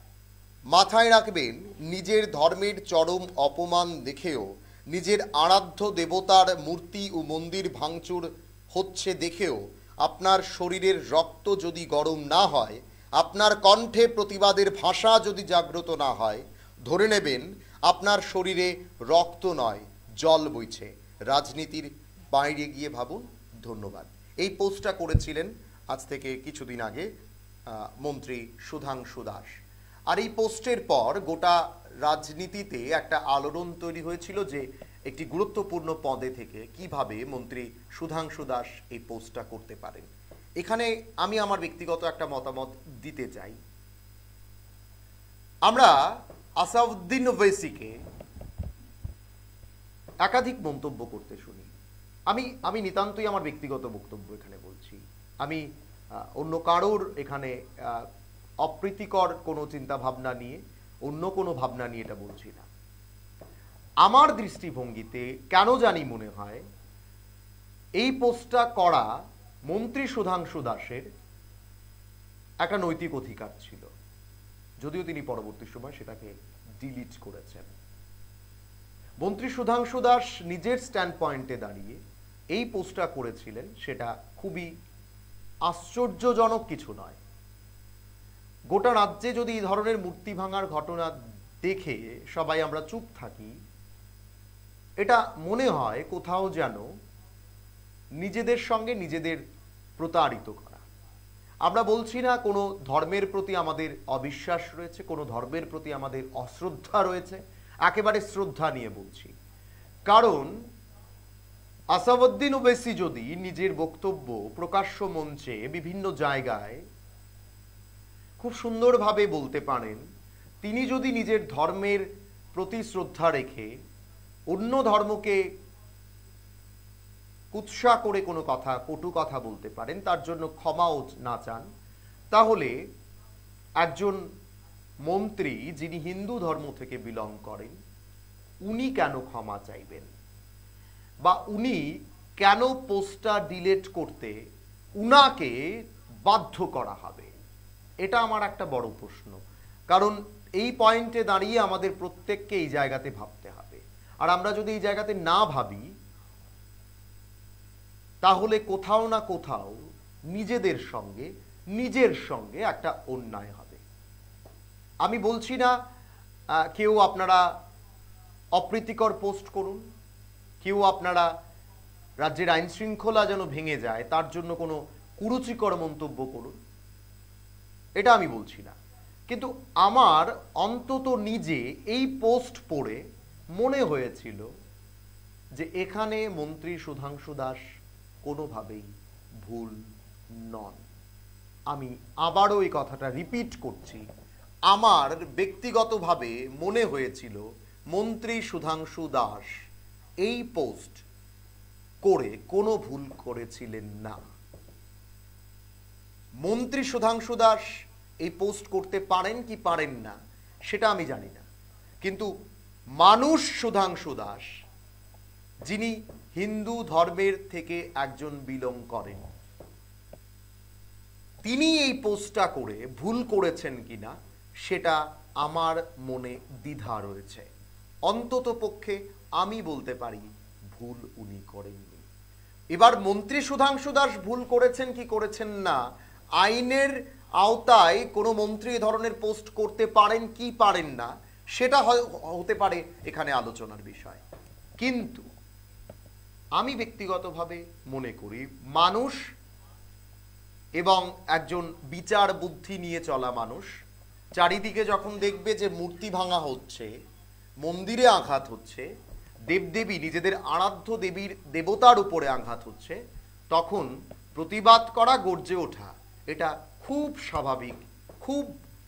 মাথায় রাখবেন, নিজের ধর্মের চরম অপমান দেখেও, নিজের আরাধ্য দেবতার মূর্তি ও মন্দির ভাঙচুর হচ্ছে দেখেও আপনার শরীরের রক্ত যদি গরম না হয়, আপনার কণ্ঠে প্রতিবাদের ভাষা যদি জাগ্রত না হয়, ধরে নেবেন আপনার শরীরে রক্ত নয়, জল বইছে। রাজনীতির বাইরে গিয়ে ভাবুন। ধন্যবাদ। এই পোস্টটা করেছিলেন আজ থেকে কিছুদিন আগে মন্ত্রী সুধাংশু দাস। আর এই পোস্টের পর গোটা রাজনীতিতে একটা আলোড়ন তৈরি হয়েছিল যে একটি গুরুত্বপূর্ণ পদে থেকে কিভাবে মন্ত্রী সুধাংশু দাস এই পোস্টটা করতে পারেন। এখানে আমি আমার ব্যক্তিগত একটা মতামত দিতে চাই। আমরা আসাউদ্দিন ওয়েসিকে একাধিক মন্তব্য করতে শুনি। আমি নিতান্তই আমার ব্যক্তিগত বক্তব্য এখানে বলছি, আমি অন্য কারোর এখানে অপ্রীতিকর কোনো চিন্তা ভাবনা নিয়ে, অন্য কোনো ভাবনা নিয়ে এটা বলছি না। আমার দৃষ্টিভঙ্গিতে কেন জানি মনে হয় এই পোস্টটা করা মন্ত্রী সুধাংশু দাসের একটা নৈতিক অধিকার ছিল, যদিও তিনি পরবর্তী সময় সেটাকে ডিলিট করেছেন। মন্ত্রী সুধাংশু দাস নিজের স্ট্যান্ড পয়েন্টে দাঁড়িয়ে এই পোস্টটা করেছিলেন, সেটা খুবই আশ্চর্যজনক কিছু নয়। গোটা রাজ্যে যদি এই ধরনের মূর্তি ভাঙার ঘটনা দেখে সবাই আমরা চুপ থাকি, এটা মনে হয় কোথাও যেন নিজেদের সঙ্গে নিজেদের প্রতারিত করা। আমরা বলছি না কোনো ধর্মের প্রতি আমাদের অবিশ্বাস রয়েছে, কোনো ধর্মের প্রতি আমাদের অশ্রদ্ধা রয়েছে, একেবারে শ্রদ্ধা নিয়ে বলছি। কারণ আসাউদ্দিন ওবেসি যদি নিজের বক্তব্য প্রকাশ্য মঞ্চে বিভিন্ন জায়গায় খুব সুন্দরভাবে বলতে পারেন, তিনি যদি নিজের ধর্মের প্রতি শ্রদ্ধা রেখে অন্য ধর্মকে কুৎসা করে কোনো কথা, কটু কথা বলতে পারেন, তার জন্য ক্ষমাও না চান, তাহলে একজন মন্ত্রী যিনি হিন্দু ধর্ম থেকে বিলং করেন, উনি কেন ক্ষমা চাইবেন, বা উনি কেন পোস্টটা ডিলিট করতে উনাকে বাধ্য করা হবে? এটা আমার একটা বড় প্রশ্ন। কারণ এই পয়েন্টে দাঁড়িয়ে আমাদের প্রত্যেককে এই জায়গাতে ভাবতে হবে। আর আমরা যদি এই জায়গাতে না ভাবি, তাহলে কোথাও না কোথাও নিজের সঙ্গে একটা অন্যায় হবে। আমি বলছি না কেউ আপনারা অপ্রীতিকর পোস্ট করুন, কেউ আপনারা রাজ্যের আইন শৃঙ্খলা যেন ভেঙে যায় তার জন্য কোনো কুরুচিকর মন্তব্য করুন, এটা আমি বলছি না। কিন্তু আমার অন্তত নিজে এই পোস্ট পড়ে মনে হয়েছিল যে এখানে মন্ত্রী সুধাংশু দাস কোনোভাবেই ভুল নন। আমি আবারও এই কথাটা রিপিট করছি, আমার ব্যক্তিগতভাবে মনে হয়েছিল মন্ত্রী সুধাংশু দাস এই পোস্ট করে কোনো ভুল করেছিলেন না। মন্ত্রী সুধাংশু দাস এই পোস্ট করতে পারেন কি পারেন না সেটা আমি জানি না, কিন্তু মানুষ সুধাংশু দাস যিনি হিন্দু ধর্মের থেকে একজন বিলং করেন, তিনি এই পোস্টটা করে ভুল করেছেন কিনা সেটা আমার মনে দ্বিধা রয়েছে। অন্তত পক্ষে আমি বলতে পারি ভুল উনি করেননি। এবার মন্ত্রী সুধাংশু দাস ভুল করেছেন কি করেছেন না, আইনের আওতায় কোনো মন্ত্রী এ ধরনের পোস্ট করতে পারেন কি পারেন না সেটা হতে পারে এখানে আলোচনার বিষয়। কিন্তু আমি ব্যক্তিগতভাবে মনে করি মানুষ এবং একজন বিচার বুদ্ধি নিয়ে চলা মানুষ চারিদিকে যখন দেখবে যে মূর্তি ভাঙা হচ্ছে, মন্দিরে আঘাত হচ্ছে, দেবদেবী নিজেদের আরাধ্য দেবীর দেবতার উপরে আঘাত হচ্ছে, তখন প্রতিবাদ করা, গর্জে ওঠা এটা খুব স্বাভাবিক, খুব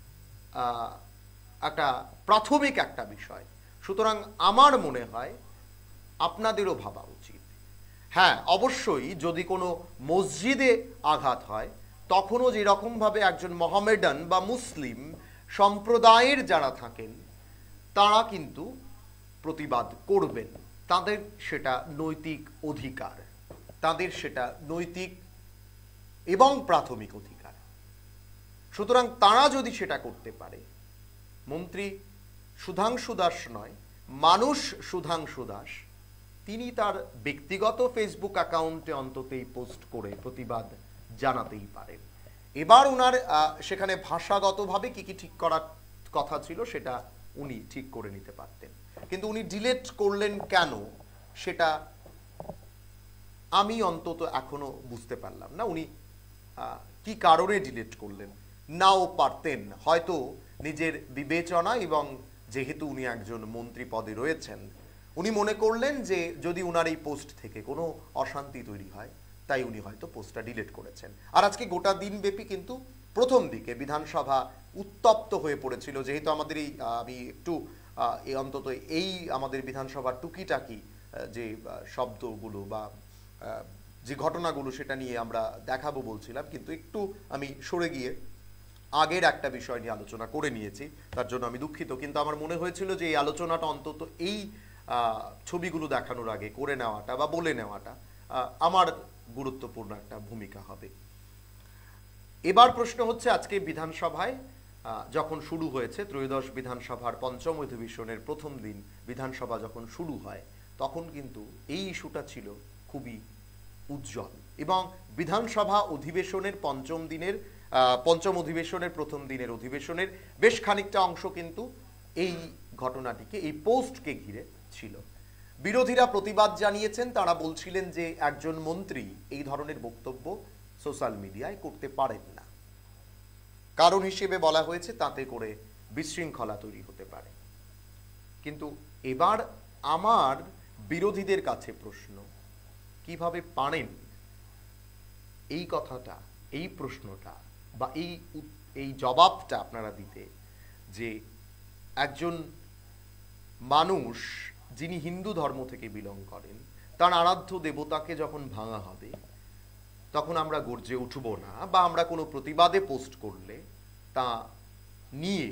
একটা প্রাথমিক একটা বিষয়। সুতরাং আমার মনে হয় আপনাদেরও ভাবা উচিত। হ্যাঁ, অবশ্যই যদি কোনো মসজিদে আঘাত হয় তখনও যেরকমভাবে একজন মোহামেডান বা মুসলিম সম্প্রদায়ের যারা থাকেন তারা কিন্তু প্রতিবাদ করবেন, তাদের সেটা নৈতিক অধিকার, তাদের সেটা নৈতিক এবং প্রাথমিক অধিকার। সুতরাং তারা যদি সেটা করতে পারে, মন্ত্রী সুধাংশু দাস নয়, মানুষ সুধাংশু দাস তিনি তার ব্যক্তিগত ফেসবুক অ্যাকাউন্টে অন্তত এই পোস্ট করে প্রতিবাদ জানাতেই পারেন। এবার ওনার সেখানে ভাষাগতভাবে কি কি ঠিক করার কথা ছিল সেটা উনি ঠিক করে নিতে পারতেন, কিন্তু উনি ডিলেট করলেন কেন সেটা আমি অন্তত এখনো বুঝতে পারলাম না। উনি কি কারণে ডিলেট করলেন, নাও পারতেন হয়তো নিজের বিবেচনা, এবং যেহেতু উনি একজন মন্ত্রী পদে রয়েছেন উনি মনে করলেন যে যদি উনার এই পোস্ট থেকে কোনো অশান্তি তৈরি হয় তাই উনি হয়তো পোস্টটা ডিলিট করেছেন। আর আজকে গোটা দিনব্যাপী কিন্তু প্রথম দিকে বিধানসভা উত্তপ্ত হয়ে পড়েছিল, যেহেতু আমাদের এই আমি একটু অন্তত এই আমাদের বিধানসভার টুকিটাকি যে শব্দগুলো বা যে ঘটনাগুলো সেটা নিয়ে আমরা দেখাবো বলছিলাম, কিন্তু একটু আমি সরে গিয়ে আগের একটা বিষয় নিয়ে আলোচনা করে নিয়েছি, তার জন্য আমি দুঃখিত। কিন্তু আমার মনে হয়েছিল যে এই আলোচনাটা অন্তত এই ছবিগুলো দেখানোর আগে করে নেওয়াটা বা বলে নেওয়াটা আমার গুরুত্বপূর্ণ একটা ভূমিকা হবে। এবার প্রশ্ন হচ্ছে, আজকে বিধানসভায় যখন শুরু হয়েছে ত্রয়োদশ বিধানসভার পঞ্চম অধিবেশনের প্রথম দিন বিধানসভা যখন শুরু হয় তখন কিন্তু এই ইস্যুটা ছিল খুবই উজ্জ্বল, এবং বিধানসভা অধিবেশনের পঞ্চম অধিবেশনের প্রথম দিনের অধিবেশনের বেশ খানিকটা অংশ কিন্তু এই ঘটনাটিকে, এই পোস্টকে ঘিরে ছিল। বিরোধীরা প্রতিবাদ জানিয়েছেন, তারা বলছিলেন যে একজন মন্ত্রী এই ধরনের বক্তব্য সোশ্যাল মিডিয়ায় করতে পারেন না, কারণ হিসেবে বলা হয়েছে তাতে করে বিশৃঙ্খলা তৈরি হতে পারে। কিন্তু এবার আমার বিরোধীদের কাছে প্রশ্ন, কিভাবে পারেন এই কথাটা, এই প্রশ্নটা বা এই জবাবটা আপনারা দিতে, যে একজন মানুষ যিনি হিন্দু ধর্ম থেকে বিলং করেন তার আরাধ্য দেবতাকে যখন ভাঙা হবে তখন আমরা গর্জে উঠব না, বা আমরা কোনো প্রতিবাদে পোস্ট করলে তা নিয়ে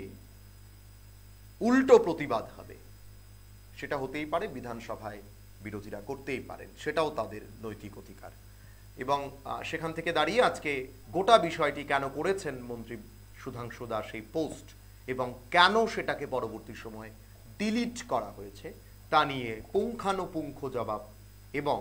উল্টো প্রতিবাদ হবে, সেটা হতেই পারে, বিধানসভায় বিরোধীরা করতেই পারেন, সেটাও তাদের নৈতিক অধিকার। এবং সেখান থেকে দাঁড়িয়ে আজকে গোটা বিষয়টি কেন করেছেন মন্ত্রী সুধাংশু দাস এই পোস্ট, এবং কেন সেটাকে পরবর্তী সময়ে ডিলিট করা হয়েছে তা নিয়ে পুঙ্খানুপুঙ্খ জবাব এবং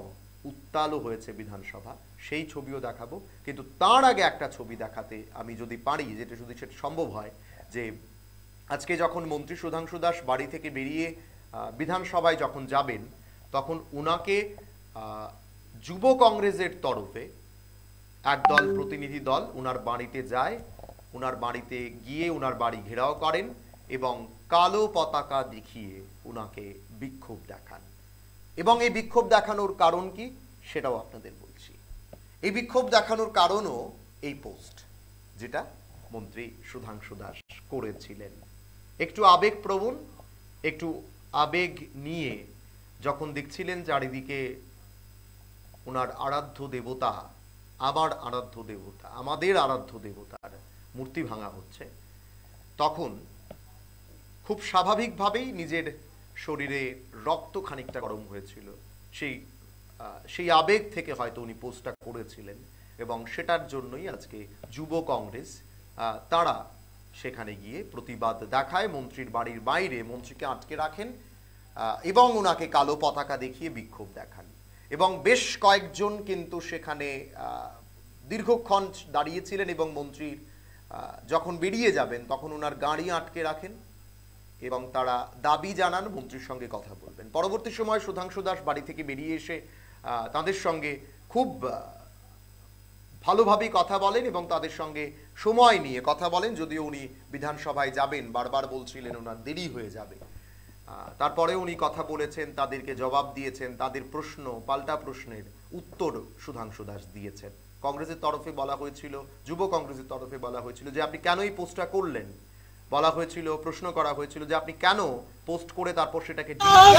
উত্তালও হয়েছে বিধানসভা, সেই ছবিও দেখাবো। কিন্তু তার আগে একটা ছবি দেখাতে আমি যদি পারি, যেটা যদি সেটা সম্ভব হয়, যে আজকে যখন মন্ত্রী সুধাংশু দাস বাড়ি থেকে বেরিয়ে বিধানসভায় যখন যাবেন, তখন উনাকে যুব কংগ্রেসের তরফে একদল প্রতিনিধি দল উনার বাড়িতে যায়, উনার বাড়িতে গিয়ে উনার বাড়ি ঘেরাও করেন এবং কালো পতাকা দেখিয়ে উনাকে বিক্ষোভ দেখান। এবং এই বিক্ষোভ দেখানোর কারণ কি সেটাও আপনাদের বলছি। এই বিক্ষোভ দেখানোর কারণও এই পোস্ট যেটা মন্ত্রী সুধাংশু দাস করেছিলেন। একটু আবেগপ্রবণ, একটু আবেগ নিয়ে যখন দেখছিলেন চারিদিকে ওনার আরাধ্য দেবতা, আমার আরাধ্য দেবতা, আমাদের আরাধ্য দেবতার মূর্তি ভাঙা হচ্ছে, তখন খুব স্বাভাবিকভাবেই নিজের শরীরে রক্ত খানিকটা গরম হয়েছিল। সেই আবেগ থেকে হয়তো উনি পোস্টটা করেছিলেন এবং সেটার জন্যই আজকে যুব কংগ্রেস তারা সেখানে গিয়ে প্রতিবাদ দেখায়, মন্ত্রীর বাড়ির বাইরে মন্ত্রীকে আটকে রাখেন এবং ওনাকে কালো পতাকা দেখিয়ে বিক্ষোভ দেখান। এবং বেশ কয়েকজন কিন্তু সেখানে দীর্ঘক্ষণ দাঁড়িয়েছিলেন এবং মন্ত্রীর যখন বেরিয়ে যাবেন তখন ওনার গাড়ি আটকে রাখেন এবং তারা দাবি জানান মন্ত্রীর সঙ্গে কথা বলবেন। পরবর্তী সময় সুধাংশু দাস বাড়ি থেকে বেরিয়ে এসে তাদের সঙ্গে খুব ভালোভাবেই কথা বলেন এবং তাদের সঙ্গে সময় নিয়ে কথা বলেন, যদিও উনি বিধানসভায় যাবেন, বারবার বলছিলেন ওনার দেরি হয়ে যাবে। তারপরে উনি কথা বলেছেন, তাদেরকে জবাব দিয়েছেন, তাদের প্রশ্ন পাল্টা প্রশ্নের উত্তর সুধাংশু দাস দিয়েছেন। কংগ্রেসের তরফে বলা হয়েছিল, যুব কংগ্রেসের তরফে বলা হয়েছিল যে আপনি কেন এই পোস্টটা করলেন, বলা হয়েছিল, প্রশ্ন করা হয়েছিল যে আপনি কেন পোস্ট করে তারপর সেটাকে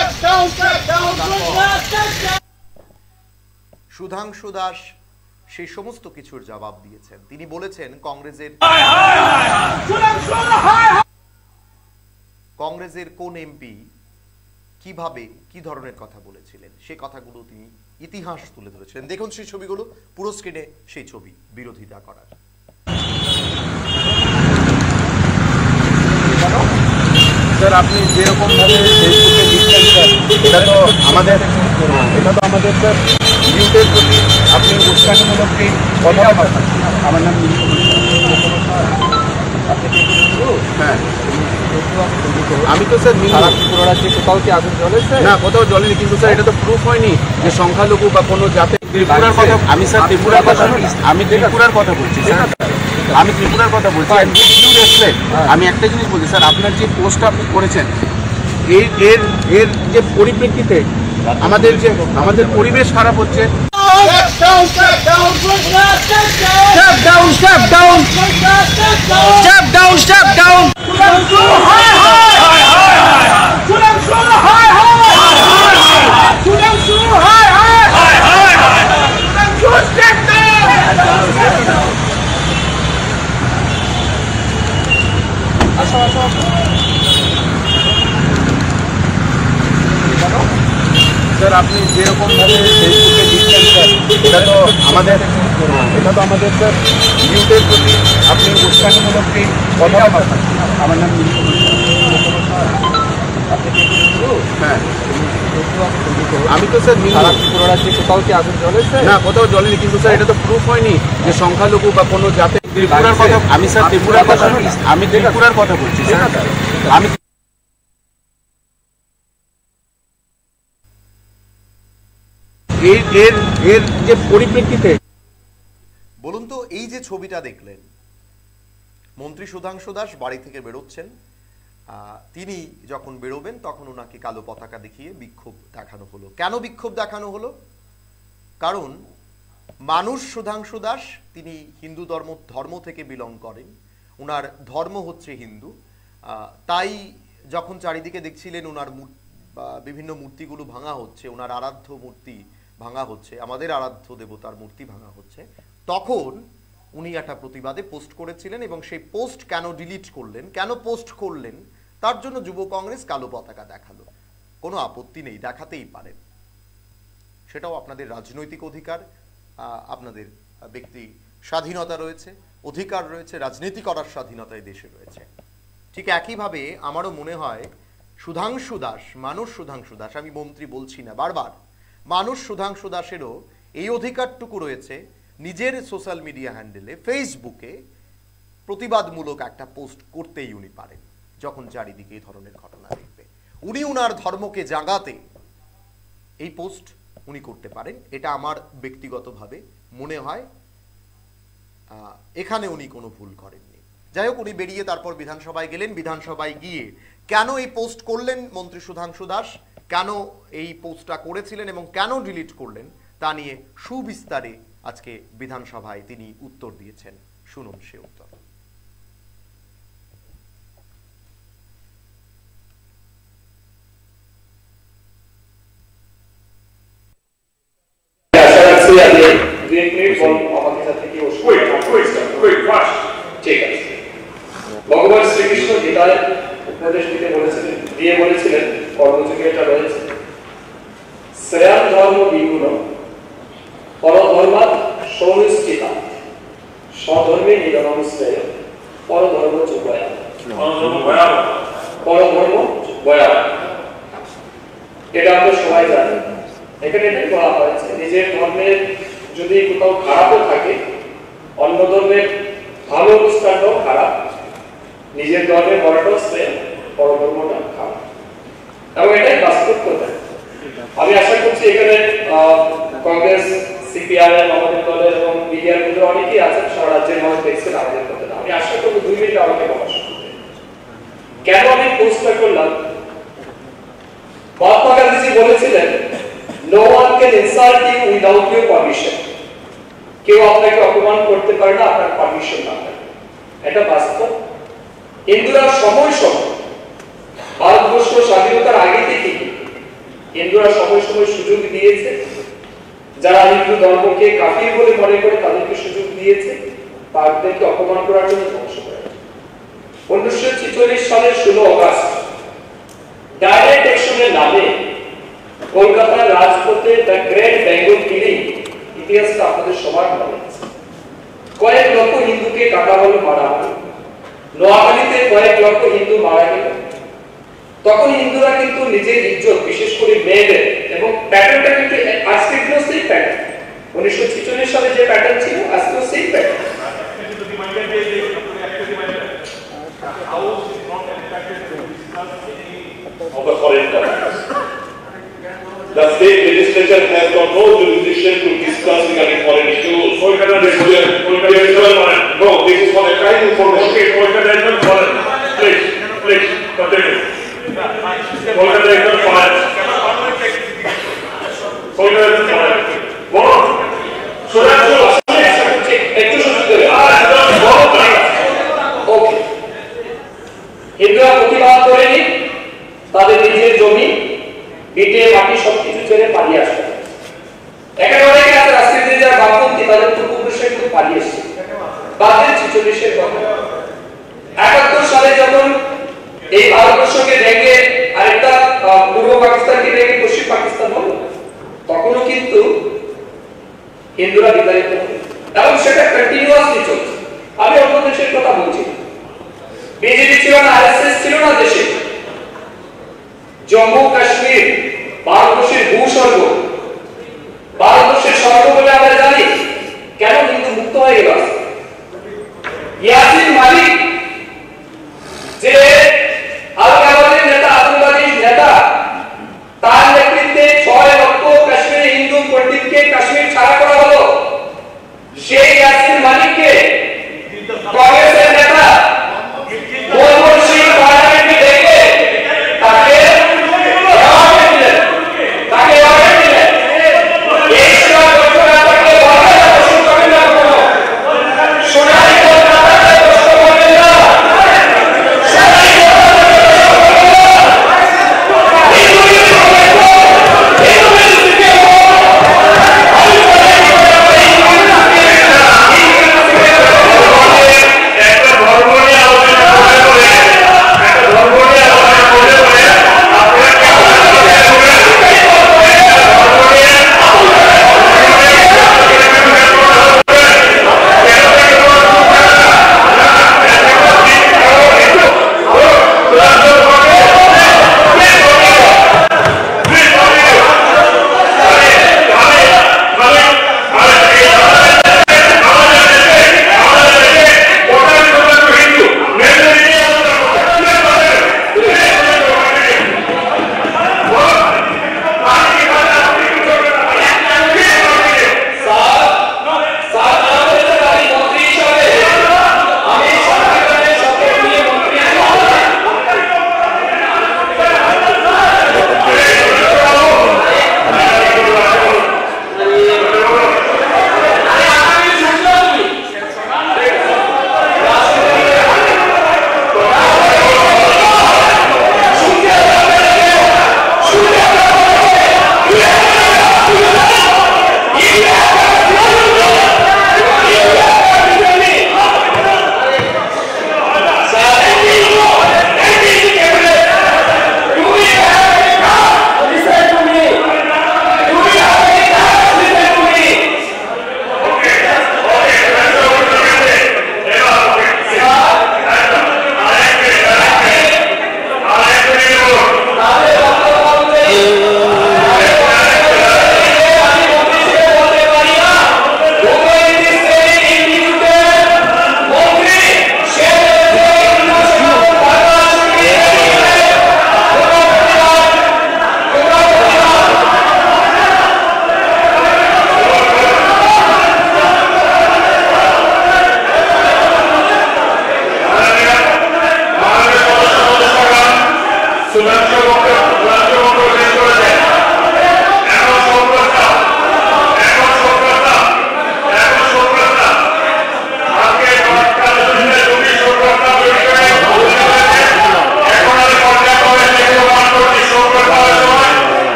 সুধাংশু দাস সেই সমস্ত কিছুর জবাব দিয়েছেন। তিনি বলেছেন কংগ্রেসের কোন এমপি কিভাবে কি ধরনের কথা বলেছিলেন, সে কথাগুলো তিনি ইতিহাস তুলে ধরেছিলেন। দেখুন সেই ছবিগুলো, পুরো স্ক্রিনে সেই ছবি বিরোধিতা করার। স্যার আপনি যেরকম ভাবে ফেসবুকে দিচ্ছেন স্যার, এটা তো আমাদের স্যার ইউথের প্রতি আপনি উৎসাহমূলক কথা বলছেন। আমার নাম হ্যাঁ, আমি তো স্যার ত্রিপুরা রাজ্যে কোথাও কি আগুন জ্বলেছে? না, কোথাও জ্বলেনি, কিন্তু স্যার এটা তো প্রুফ হয়নি যে সংখ্যালঘু বা কোনো জাতি ত্রিপুরার কথা। আমি স্যার ত্রিপুরার কথা বলছি স্যার, আমি ত্রিপুরার কথা বলছি। আমি একটা জিনিস বলছি স্যার, আপনার যে পোস্টটা আপনি করেছেন এর যে পরিপ্রেক্ষিতে আমাদের পরিবেশ খারাপ হচ্ছে। স্যার আপনি যেরকম ভাবে ফেসবুকে দিচ্ছেন স্যার, এটা তো আমাদের স্যার ইউথের প্রতি আপনি উৎসাহমূলক কথা বলছেন। আমার নাম হ্যাঁ, আমি তো স্যার ত্রিপুরা রাজ্যে কোথাও কি আগুন জ্বলেছে? না, কোথাও জ্বলেনি, কিন্তু স্যার এটা তো প্রুফ হয়নি যে সংখ্যালঘু বা কোনো জাতি ত্রিপুরার কথা। আমি স্যার ত্রিপুরার কথা বলছি স্যার। আমি এর যে পরিপ্রেক্ষিতে বলুন তো, এই যে ছবিটা দেখলেন, মন্ত্রী সুধাংশু দাস বাড়ি থেকে বেরোচ্ছেন, তিনি যখন বেরোবেন তখন ওনাকে কালো পতাকা দেখিয়ে বিক্ষোভ দেখানো হলো। কেন বিক্ষোভ দেখানো হলো? কারণ মানুষ সুধাংশু দাস তিনি হিন্দু ধর্ম থেকে বিলং করেন, ওনার ধর্ম হচ্ছে হিন্দু। তাই যখন চারিদিকে দেখছিলেন ওনার বিভিন্ন মূর্তিগুলো ভাঙা হচ্ছে, ওনার আরাধ্য মূর্তি ভাঙা হচ্ছে, আমাদের আরাধ্য দেবতার মূর্তি ভাঙা হচ্ছে, তখন উনি একটা প্রতিবাদে পোস্ট করেছিলেন এবং সেই পোস্ট কেন ডিলিট করলেন, কেন পোস্ট করলেন, তার জন্য যুব কংগ্রেস কালো পতাকা দেখালো। কোনো আপত্তি নেই, দেখাতেই পারেন, সেটাও আপনাদের রাজনৈতিক অধিকার, আপনাদের ব্যক্তি স্বাধীনতা রয়েছে, অধিকার রয়েছে, রাজনীতি করার স্বাধীনতা এই দেশে রয়েছে। ঠিক একইভাবে আমারও মনে হয় সুধাংশু দাস, মানুষ সুধাংশু দাস, আমি মন্ত্রী বলছি না বারবার, মানুষ সুধাংশু দাসেরও এই অধিকারটুকু রয়েছে নিজের সোশ্যাল মিডিয়া হ্যান্ডেলে ফেসবুকে প্রতিবাদমূলক একটা পোস্ট করতেই উনি পারেন যখন চারিদিকে এই ধরনের ঘটনা দেখবে। উনি উনার ধর্মকে জাগাতে এই পোস্ট উনি করতে পারেন, এটা আমার ব্যক্তিগতভাবে মনে হয় এখানে উনি কোনো ভুল করেননি। যাই হোক, উনি বেরিয়ে তারপর বিধানসভায় গেলেন। বিধানসভায় গিয়ে কেন এই পোস্ট করলেন মন্ত্রী সুধাংশু দাস, কেন এই পোস্টটা করেছিলেন এবং কেন ডিলিট করলেন তা নিয়ে সুবিস্তারে আজকে বিধানসভায় তিনি উত্তর দিয়েছেন। শুনুন সে উত্তর। ভগবান শ্রীকৃষ্ণ গীতায় উপদেশ দিয়ে বলেছিলেন, কর্মযোগে এটা রয়েছে, শ্রেয়ান ধর্ম বিগুণ পরধর্মাৎ সৌনিষ্ঠিতা স্বধর্মে নিধনম শ্রেয় পরধর্ম ভয়া পরধর্ম ভয়া। এটা আমরা সবাই জানি। এখানে এটাই বলা হয়েছে, নিজের ধর্মের যদি কোথাও খারাপও থাকে, অন্য ধর্মের ভালো অনুষ্ঠানটাও খারাপ, নিজের ধর্মের বড়টাও শ্রেয়, পরধর্মটা খারাপ। এবং এটাই বাস্তব কথা। আমি আশা করছি এখানে কংগ্রেস, সিপিআইএম, আমাদের দলের এবং মিডিয়ার মধ্যে অনেকেই আছেন, সারা রাজ্যের মানুষ দেখছেন আমাদের কথা। আমি আশা করবো 2 মিনিট আমাকে বলা শুনতে। কেন আমি পোস্টটা করলাম? মহাত্মা গান্ধীজি বলেছিলেন, no one can insult you without your permission. কেউ আপনাকে অপমান করতে পারে না আপনার পারমিশন না থাকে। এটা বাস্তব। হিন্দুরা সময় সময়, ভারতবর্ষ স্বাধীনতার আগে থেকে হিন্দুরা সময় সময় সুযোগ দিয়েছে, যারা হিন্দু ধর্মকে কাফির বলে মনে করে তাদেরকে সুযোগ দিয়েছে, তাদেরকে অপমান করার জন্য ধ্বংস করে। 1946 সালের 16 আগস্ট ডাইরেক্ট অ্যাকশনের নামে কলকাতার রাজপথে দ্য গ্রেট বেঙ্গল কিলিং, ইতিহাসটা আপনাদের সবার মনে আছে। কয়েক লক্ষ হিন্দুকে কাটা হলো, মারা হলো। নোয়াখালীতে কয়েক লক্ষ হিন্দু মারা গেল। তখন হিন্দুরা কিন্তু নিজের ইজ্জত, বিশেষ করে মেয়েদের, এবং প্যাটার্নটা কিন্তু আজকের দিনও সেই প্যাটার্ন, 1946 সালে যে প্যাটার্ন ছিল আজকেও সেই pattern. The state legislature has got no jurisdiction to discuss regarding foreign issues. No, this is for a kind information. Okay, Kolkata is not foreign. Please, continue. Kolkata is not foreign. Kolkata is not foreign. Go on. So that's all. হিন্দুরা প্রতিবাদ করেনি, তাদের নিজের জমি, ভিটে, মাটি সবকিছু ছেড়ে পালিয়ে আসে। এখানে অনেকে আছে রাজনীতিতে যারা বামপন্থী, তাদের পূর্বপুরুষে কিন্তু পালিয়ে এসেছে। বাদের 46-এর কথা। 71 সালে যখন এই ভারতবর্ষকে ভেঙে আরেকটা পূর্ব পাকিস্তানকে ভেঙে পশ্চিম পাকিস্তান হলো, তখনও কিন্তু হিন্দুরা বিতাড়িত হলো এবং সেটা কন্টিনিউয়াসলি চলছে। আমি অন্য দেশের কথা বলছি, বিজেপি ছিল না, আরএসএস ছিল না দেশে। জম্মু কাশ্মীর ভারতবর্ষের ভূস্বর্গ, ভারতবর্ষের স্বর্গ বলে আমরা জানি। কেন হিন্দু মুক্ত হয়ে গেল? ইয়াসিন মালিক যে আল-কায়েদার নেতা, আতঙ্কবাদী নেতা, তার নেতৃত্বে 6 লক্ষ কাশ্মীরি হিন্দু পণ্ডিতকে কাশ্মীর ছাড়া করা হলো। সেই ইয়াসিন মালিককে কংগ্রেসের নেতা মনমোহন সিং পার্লামেন্টে ডেকে তাকে অ্যাওয়ার্ড দিলেন।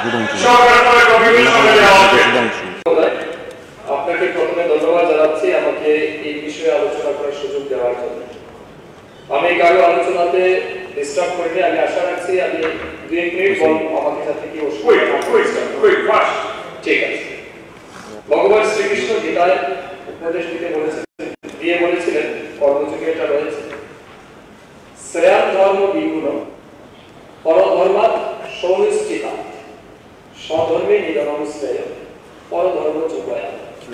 আপনাকে প্রথমে ধন্যবাদ জানাচ্ছি আমাকে এই বিষয়ে আলোচনা করার সুযোগ দেওয়ার জন্য। আমি কারো আলোচনাতে ডিস্টার্ব করিনি। আমি আশা রাখছি আমি 2 মিনিট আমাকে সাথে কি ঠিক আছে। ভগবান শ্রীকৃষ্ণ গীতায় উপদেশ দিয়ে বলেছিলেন, কর্মযোগে এটা রয়েছে, শ্রেয়ান ধর্ম বিগুণ পরধর্মাৎ সৌনিষ্ঠিতা স্বধর্মে নিধনম শ্রেয় পরধর্ম যোগয়া।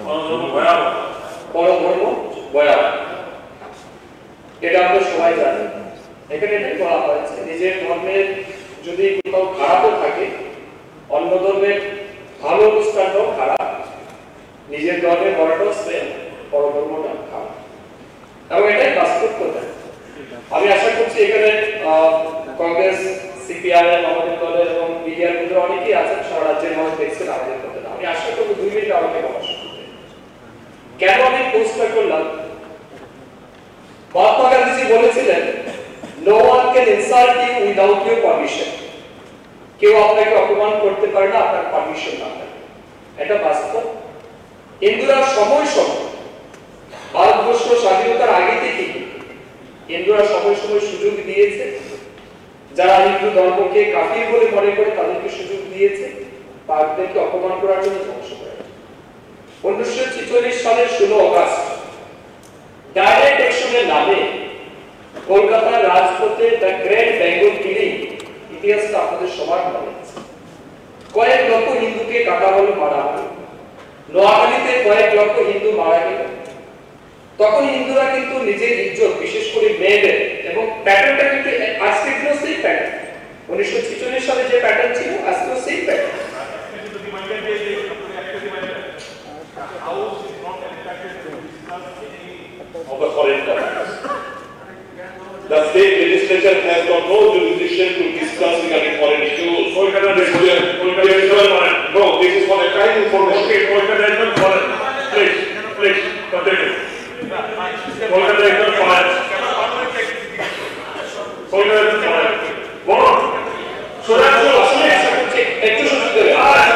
পরধর্ম ভয়াবহ, এটা আমরা সবাই জানি। এখানে এটাই বলা হয়েছে, নিজের ধর্মের যদি কোথাও খারাপও থাকে, অন্য ধর্মের ভালো অনুষ্ঠানটাও খারাপ, নিজের ধর্মের বড়টাও শ্রেয়, পরধর্মটা খারাপ, এবং এটাই বাস্তব কথা। আমি আশা করছি এখানে কংগ্রেস, সিপিআইএম, আমাদের দলের এবং মিডিয়ার মধ্যে অনেকেই আছেন, সারা রাজ্যের মানুষ দেখছেন আমাদের কথা। আমি আশা করবো 2 মিনিট আমাকে বলা শুনতে। কেন আমি পোস্টটা করলাম? মহাত্মা গান্ধীজি বলেছিলেন, no one can insult you without your permission. কেউ আপনাকে অপমান করতে পারে না আপনার পারমিশন না থাকে। এটা বাস্তব। হিন্দুরা সময় ভারতবর্ষ স্বাধীনতার আগে থেকে হিন্দুরা সময় সুযোগ দিয়েছে, যারা হিন্দু ধর্মকে কাফির বলে মনে করে তাদেরকে সুযোগ দিয়েছে, পাকদেরকে অপমান করার জন্য ধ্বংস করে। 1946 সালের 16 আগস্ট ডাইরেক্ট অ্যাকশনের নামে কলকাতার রাজপথে দ্য গ্রেট বেঙ্গল কিলিং, ইতিহাসটা আপনাদের সবার মনে আছে। কয়েক লক্ষ হিন্দুকে কাটা হলো, মারা হলো। নোয়াখালীতে কয়েক লক্ষ হিন্দু মারা গেল। তখন হিন্দুরা কিন্তু নিজের ইজ্জত, বিশেষ করে মেয়েদের, এবং প্যাটার্নটা কিন্তু আজকে কিন্তু সেই প্যাটার্ন, 1946 সালে যে প্যাটার্ন ছিল আজকেও সেই pattern. The state legislature has got no jurisdiction to discuss regarding foreign issues. No, this is for a kind information. Okay, Kolkata is not foreign. Please, continue. Kolkata is not foreign. Kolkata is not foreign. Bolo. একটু সুযোগ দেবে।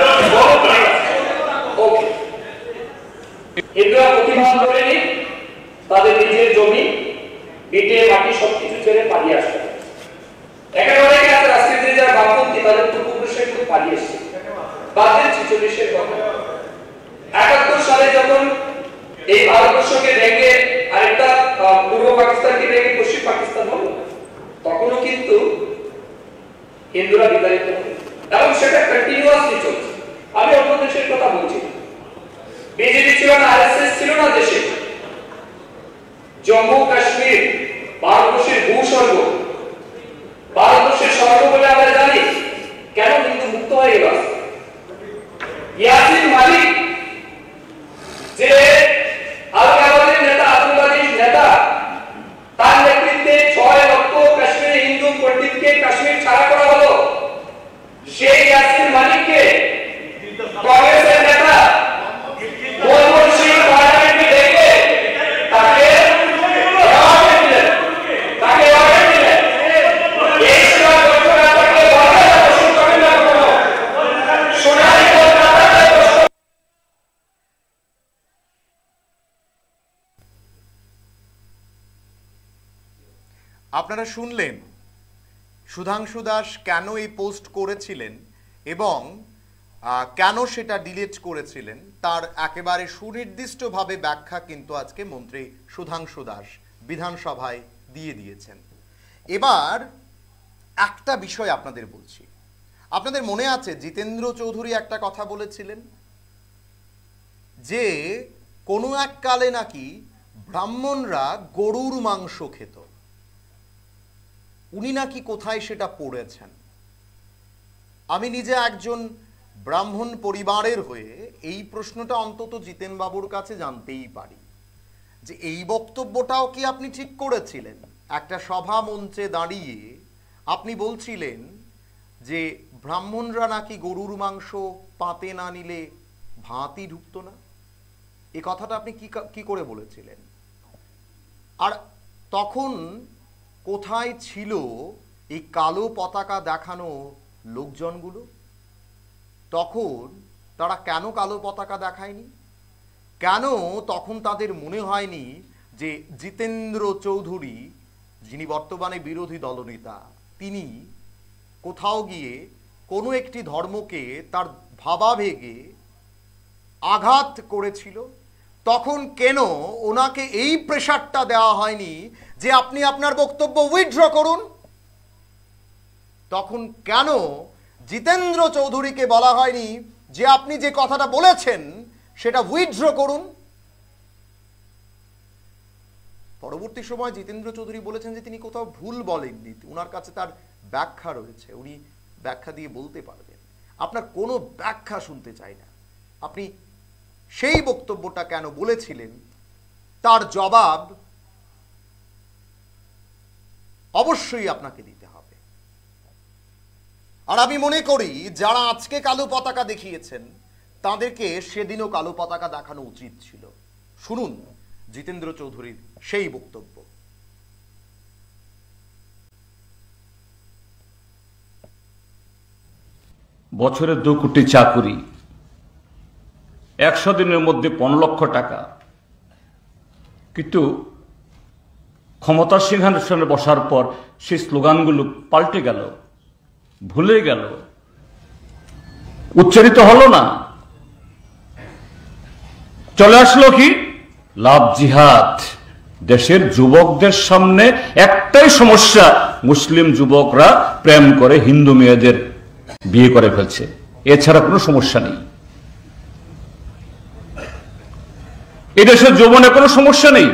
ওকে, হিন্দুরা প্রতিবাদ করেনি, তাদের নিজের জমি, ভিটে, মাটি সবকিছু ছেড়ে পালিয়ে আসে। এখানে অনেকে আছে রাজনীতিতে যারা বামপন্থী, তাদের পূর্বপুরুষরা কিন্তু পালিয়ে এসেছে। বাদের 46-এর কথা। 71 সালে যখন এই ভারতবর্ষকে ভেঙে আরেকটা পূর্ব পাকিস্তানকে ভেঙে পশ্চিম পাকিস্তান হলো, তখনও কিন্তু হিন্দুরা বিতাড়িত হলো, এবং সেটা কন্টিনিউয়াসলি চলছে। আমি অন্য দেশের কথা বলছি, বিজেপি ছিল না, আরএসএস ছিল না দেশে। জম্মু কাশ্মীর ভারতবর্ষের ভূস্বর্গ, ভারতবর্ষের স্বর্গ বলে আমরা জানি। কেন হিন্দু মুক্ত হয়ে গেল? ইয়াসিন মালিক, যে আল-কায়েদার নেতা, আতঙ্কবাদী নেতা, তার নেতৃত্বে 6 লক্ষ কাশ্মীরি হিন্দু পণ্ডিতকে কাশ্মীর ছাড়া করা হলো। সেই ইয়াসিন মালিককে কংগ্রেসের নেতা মনমোহন সিং পার্লামেন্টে ডেকে তাকে অ্যাওয়ার্ড দিলেন। এই সেবা করতে না থাকলে বাংলাদেশ বসে করেন না কোনো সোনালী কলকাতায়। আপনারা শুনলেন সুধাংশু দাস কেন এই পোস্ট করেছিলেন এবং কেন সেটা ডিলিট করেছিলেন, তার একেবারে সুনির্দিষ্টভাবে ব্যাখ্যা কিন্তু আজকে মন্ত্রী সুধাংশু দাস বিধানসভায় দিয়ে দিয়েছেন। এবার একটা বিষয় আপনাদের বলছি, আপনাদের মনে আছে জিতেন্দ্র চৌধুরী একটা কথা বলেছিলেন যে কোনো এক কালে নাকি ব্রাহ্মণরা গরুর মাংস খেত। উনি নাকি কোথায় সেটা পড়েছেন। আমি নিজে একজন ব্রাহ্মণ পরিবারের হয়ে এই প্রশ্নটা অন্তত জিতেন বাবুর কাছে জানতেই পারি যে এই বক্তব্যটাও কি আপনি ঠিক করেছিলেন? একটা সভা মঞ্চে দাঁড়িয়ে আপনি বলছিলেন যে ব্রাহ্মণরা নাকি গরুর মাংস পাতে না নিলে ভাতই ঢুকতো না। এই কথাটা আপনি কি করে বলেছিলেন? আর তখন কোথায় ছিল এই কালো পতাকা দেখানো লোকজনগুলো? তখন তারা কেন কালো পতাকা দেখায়নি? কেন তখন তাদের মনে হয়নি যে জিতেন্দ্র চৌধুরী, যিনি বর্তমানে বিরোধী দলনেতা, তিনি কোথাও গিয়ে কোনো একটি ধর্মকে তার ভাবাবেগে আঘাত করেছিল? তখন কেন ওনাকে এই প্রেশারটা দেওয়া হয়নি যে আপনি আপনার বক্তব্য উইথড্র করুন? তখন কেন জিতেন্দ্র চৌধুরীকে বলা হয়নি যে আপনি যে কথাটা বলেছেন সেটা উইথড্র করুন? পরবর্তী সময় জিতেন্দ্র চৌধুরী বলেছেন যে তিনি কোথাও ভুল বলেননি, ওনার কাছে তার ব্যাখ্যা রয়েছে, উনি ব্যাখ্যা দিয়ে বলতে পারবেন। আপনার কোনো ব্যাখ্যা শুনতে চাই না। আপনি সেই বক্তব্যটা কেন বলেছিলেন তার জবাব অবশ্যই আপনাকে দিতে হবে। আর আমি মনে করি যারা আজকে কালো পতাকা দেখিয়েছেন তাদেরকে সেদিনও কালো পতাকা দেখানো উচিত ছিল। শুনুন জিতেন্দ্র চৌধুরীর সেই বক্তব্য। বছরে 2 কোটি চাকুরি, 100 দিনের মধ্যে 15 লক্ষ টাকা, কিন্তু ক্ষমতার সিংহাসনে বসার পর সেই স্লোগানগুলো পাল্টে গেল, ভুলে গেল, উচ্চারিত হলো না। চলে আসলো কি লাভ জিহাদ। দেশের যুবকদের সামনে একটাই সমস্যা, মুসলিম যুবকরা প্রেম করে হিন্দু মেয়েদের বিয়ে করে ফেলছে, এছাড়া কোনো সমস্যা নেই। এই দেশের যৌবনে কোনো সমস্যা নেই।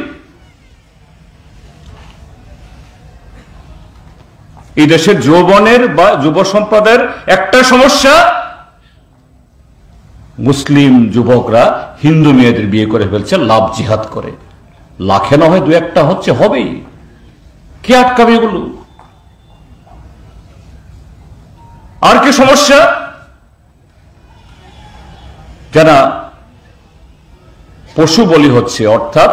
এই দেশের যৌবনের বা যুব সম্প্রদায়ের একটা সমস্যা, মুসলিম যুবকরা হিন্দু মেয়েদের বিয়ে করে ফেলছে লাভ জিহাদ করে। লাখে না হয় 2-1টা হচ্ছে, হবেই, কে আটকাবে এগুলো? আর কি সমস্যা? যারা পশু বলি হচ্ছে, অর্থাৎ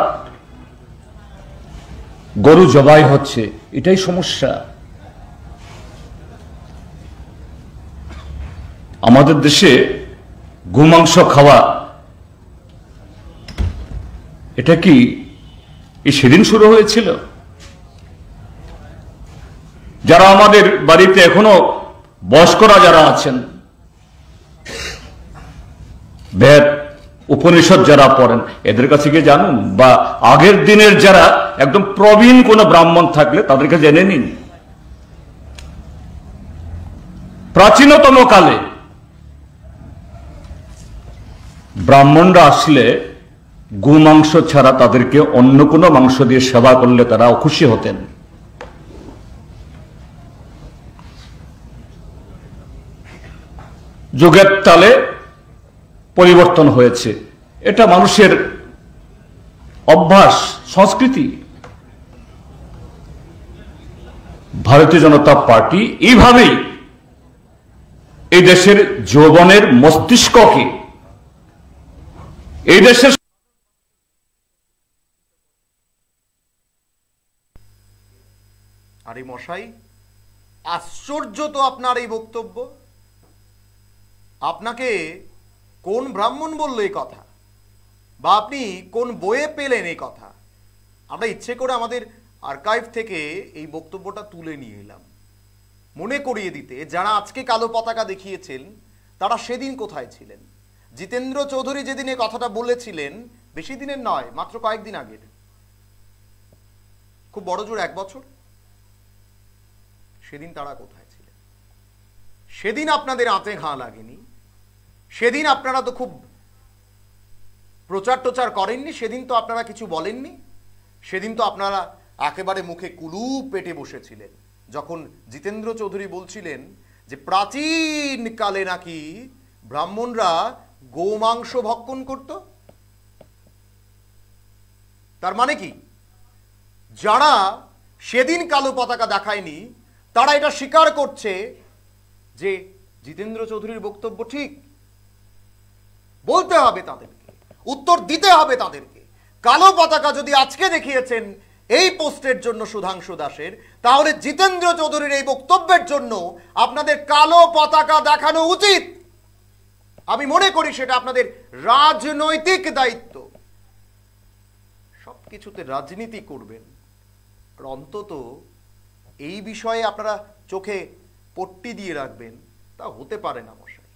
গরু জবাই হচ্ছে, এটাই সমস্যা। আমাদের দেশে গোমাংস খাওয়া, এটা কি এই সেদিন শুরু হয়েছিল? যারা আমাদের বাড়িতে এখনো বয়স্করা যারা আছেন, বেদ উপনিষদ যারা পড়েন, এদের কাছে গিয়ে জানুন, বা আগের দিনের যারা একদম প্রবীণ কোন ব্রাহ্মণ থাকলে তাদেরকে জেনে নিন। প্রাচীনতম কালে ব্রাহ্মণরা আসলে গোমাংস ছাড়া তাদেরকে অন্য কোনো মাংস দিয়ে সেবা করলে তারা অখুশি হতেন। যুগের তালে পরিবর্তন হয়েছে, এটা মানুষের অভ্যাস, সংস্কৃতি। ভারতীয় জনতা পার্টি এইভাবেই এই দেশের যৌবনের মস্তিষ্ককে, এই দেশের আরে মশাই, আশ্চর্য তো আপনার এই বক্তব্য। আপনাকে কোন ব্রাহ্মণ বলল এই কথা, বা আপনি কোন বইয়ে পেলেন এই কথা? আমরা ইচ্ছে করে আমাদের আর্কাইভ থেকে এই বক্তব্যটা তুলে নিয়ে এলাম, মনে করিয়ে দিতে যারা আজকে কালো পতাকা দেখিয়েছেন তারা সেদিন কোথায় ছিলেন। জিতেন্দ্র চৌধুরী যেদিন এই কথাটা বলেছিলেন, বেশি দিনের নয়, মাত্র কয়েকদিন আগের, খুব বড় জোর 1 বছর, সেদিন তারা কোথায় ছিলেন? সেদিন আপনাদের আঁতে ঘা লাগেনি, সেদিন আপনারা তো খুব প্রচার টোচার করেননি, সেদিন তো আপনারা কিছু বলেননি, সেদিন তো আপনারা একেবারে মুখে কুলুপ পেটে বসেছিলেন যখন জিতেন্দ্র চৌধুরী বলছিলেন যে প্রাচীন কালে নাকি ব্রাহ্মণরা গোমাংস ভক্ষণ করত। তার মানে কি, যারা সেদিন কালো পতাকা দেখায়নি তারা এটা স্বীকার করছে যে জিতেন্দ্র চৌধুরীর বক্তব্য ঠিক। বলতে হবে তাদেরকে, উত্তর দিতে হবে তাদেরকে। কালো পতাকা যদি আজকে দেখিয়েছেন এই পোস্টের জন্য সুধাংশু দাসের, তাহলে জিতেন্দ্র চৌধুরীর এই বক্তব্যের জন্য আপনাদের কালো পতাকা দেখানো উচিত। আমি মনে করি সেটা আপনাদের রাজনৈতিক দায়িত্ব। সবকিছুতে রাজনীতি করবেন, আর অন্তত এই বিষয়ে আপনারা চোখে পট্টি দিয়ে রাখবেন, তা হতে পারে না মশাই।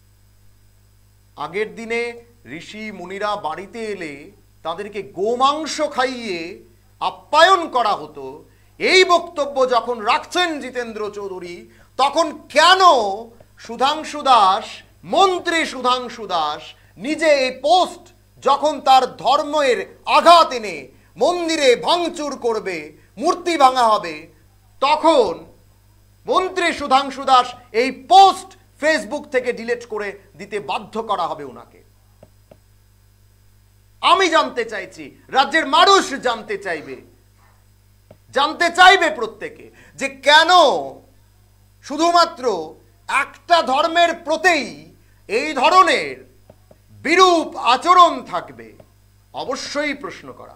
আগের দিনে ঋষি মুনিরা বাড়িতে এলে তাদেরকে গোমাংস খাইয়ে আপ্যায়ন করা হতো, এই বক্তব্য যখন রাখছেন জিতেন্দ্র চৌধুরী, তখন কেন সুধাংশু দাস, মন্ত্রী সুধাংশু দাস নিজে এই পোস্ট যখন তার ধর্মের আঘাত এনে মন্দিরে ভাঙচুর করবে, মূর্তি ভাঙা হবে, তখন মন্ত্রী সুধাংশু দাস এই পোস্ট ফেসবুক থেকে ডিলিট করে দিতে বাধ্য করা হবে ওনাকে? আমি জানতে চাইছি, রাজ্যের মানুষ জানতে চাইবে প্রত্যেকে, যে কেন শুধুমাত্র একটা ধর্মের প্রতিই এই ধরনের বিরূপ আচরণ থাকবে। অবশ্যই প্রশ্ন করা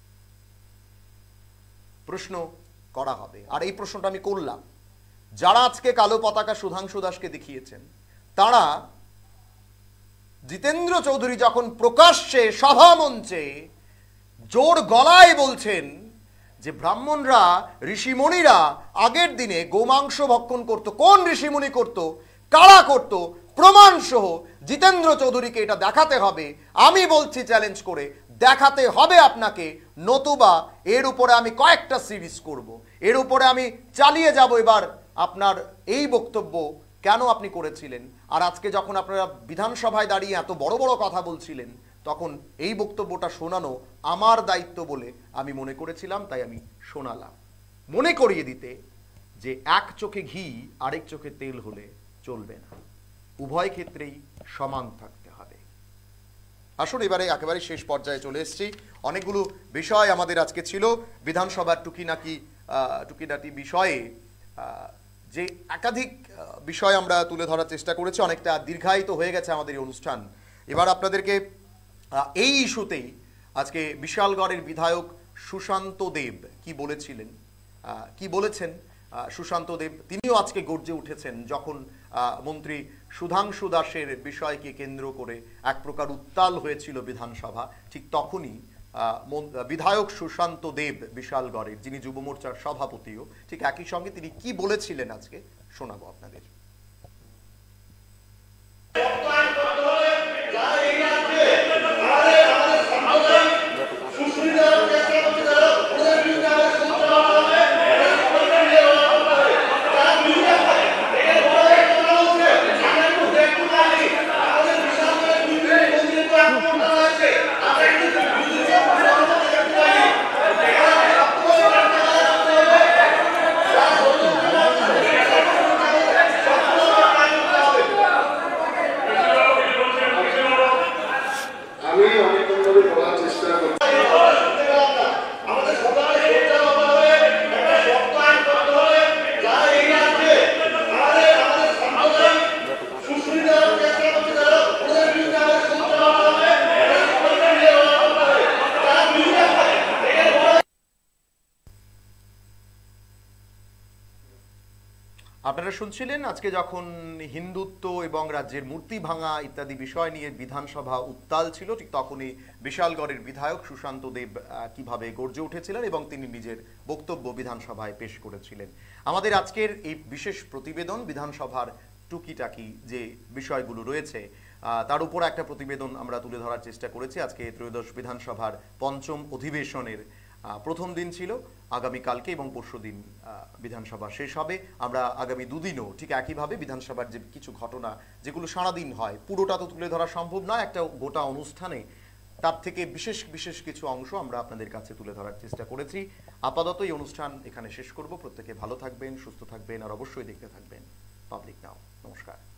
হবে। আর এই প্রশ্নটা আমি করলাম। যারা আজকে কালো পতাকা সুধাংশু দাসকে দেখিয়েছেন, তারা জিতেন্দ্র চৌধুরী যখন প্রকাশ্যে সভা মঞ্চে জোর গলায় বলছেন যে ব্রাহ্মণরা, ঋষিমণিরা আগের দিনে গোমাংস ভক্ষণ করত, কোন ঋষিমণি করত, কারা করত, প্রমাণ সহ জিতেন্দ্র চৌধুরীকে এটা দেখাতে হবে। আমি বলছি চ্যালেঞ্জ করে, দেখাতে হবে আপনাকে, নতুবা এর উপরে আমি কয়েকটা সিরিজ করব, এর উপরে আমি চালিয়ে যাব। এবার আপনার এই বক্তব্য কেন আপনি করেছিলেন, আর আজকে যখন আপনারা বিধানসভায় দাঁড়িয়ে এত বড় বড় কথা বলছিলেন, তখন এই বক্তব্যটা শোনানো আমার দায়িত্ব বলে আমি মনে করেছিলাম, তাই আমি শোনালাম। মনে করিয়ে দিতে যে এক চোখে ঘি আরেক চোখে তেল হলে চলবে না, উভয় ক্ষেত্রেই সমান থাকতে হবে। আসুন এবারে একেবারে শেষ পর্যায়ে চলে এসেছি। অনেকগুলো বিষয় আমাদের আজকে ছিল বিধানসভার টুকিটাটি বিষয়ে, যে একাধিক বিষয় আমরা তুলে ধরার চেষ্টা করেছি। অনেকটা দীর্ঘায়িত হয়ে গেছে আমাদের এই অনুষ্ঠান। এবার আপনাদেরকে এই ইস্যুতেই আজকে বিশালগড়ের বিধায়ক সুশান্ত দেব কি বলেছেন সুশান্ত দেব, তিনিও আজকে গর্জে উঠেছেন যখন মন্ত্রী সুধাংশু দাসের বিষয়কে কেন্দ্র করে এক প্রকার উত্তাল হয়েছিল বিধানসভা। ঠিক তখনই বিধায়ক সুশান্ত দেব বিশালগড়ের, যিনি যুব মোর্চার সভাপতিও, ঠিক একই সঙ্গে তিনি কি বলেছিলেন আজকে শোনাবো আপনাদের। আপনারা শুনছিলেন আজকে যখন হিন্দুত্ব এবং রাজ্যের মূর্তি ভাঙা ইত্যাদি বিষয় নিয়ে বিধানসভা উত্তাল ছিল, ঠিক তখনই বিশালগড়ের বিধায়ক সুশান্ত দেব কিভাবে গর্জে উঠেছিলেন এবং তিনি নিজের বক্তব্য বিধানসভায় পেশ করেছিলেন। আমাদের আজকের এই বিশেষ প্রতিবেদন বিধানসভার টুকিটাকি যে বিষয়গুলো রয়েছে তার উপর একটা প্রতিবেদন আমরা তুলে ধরার চেষ্টা করেছি। আজকে ত্রয়োদশ বিধানসভার পঞ্চম অধিবেশনের প্রথম দিন ছিল, আগামীকালকে এবং পরশুদিন বিধানসভা শেষ হবে। আমরা আগামী দুদিনও ঠিক একইভাবে বিধানসভার যে কিছু ঘটনা যেগুলো সারাদিন হয়, পুরোটা তো তুলে ধরা সম্ভব নয় একটা গোটা অনুষ্ঠানে, তার থেকে বিশেষ কিছু অংশ আমরা আপনাদের কাছে তুলে ধরার চেষ্টা করেছি। আপাতত এই অনুষ্ঠান এখানে শেষ করব। প্রত্যেকে ভালো থাকবেন, সুস্থ থাকবেন, আর অবশ্যই দেখতে থাকবেন পাবলিক নাও। নমস্কার।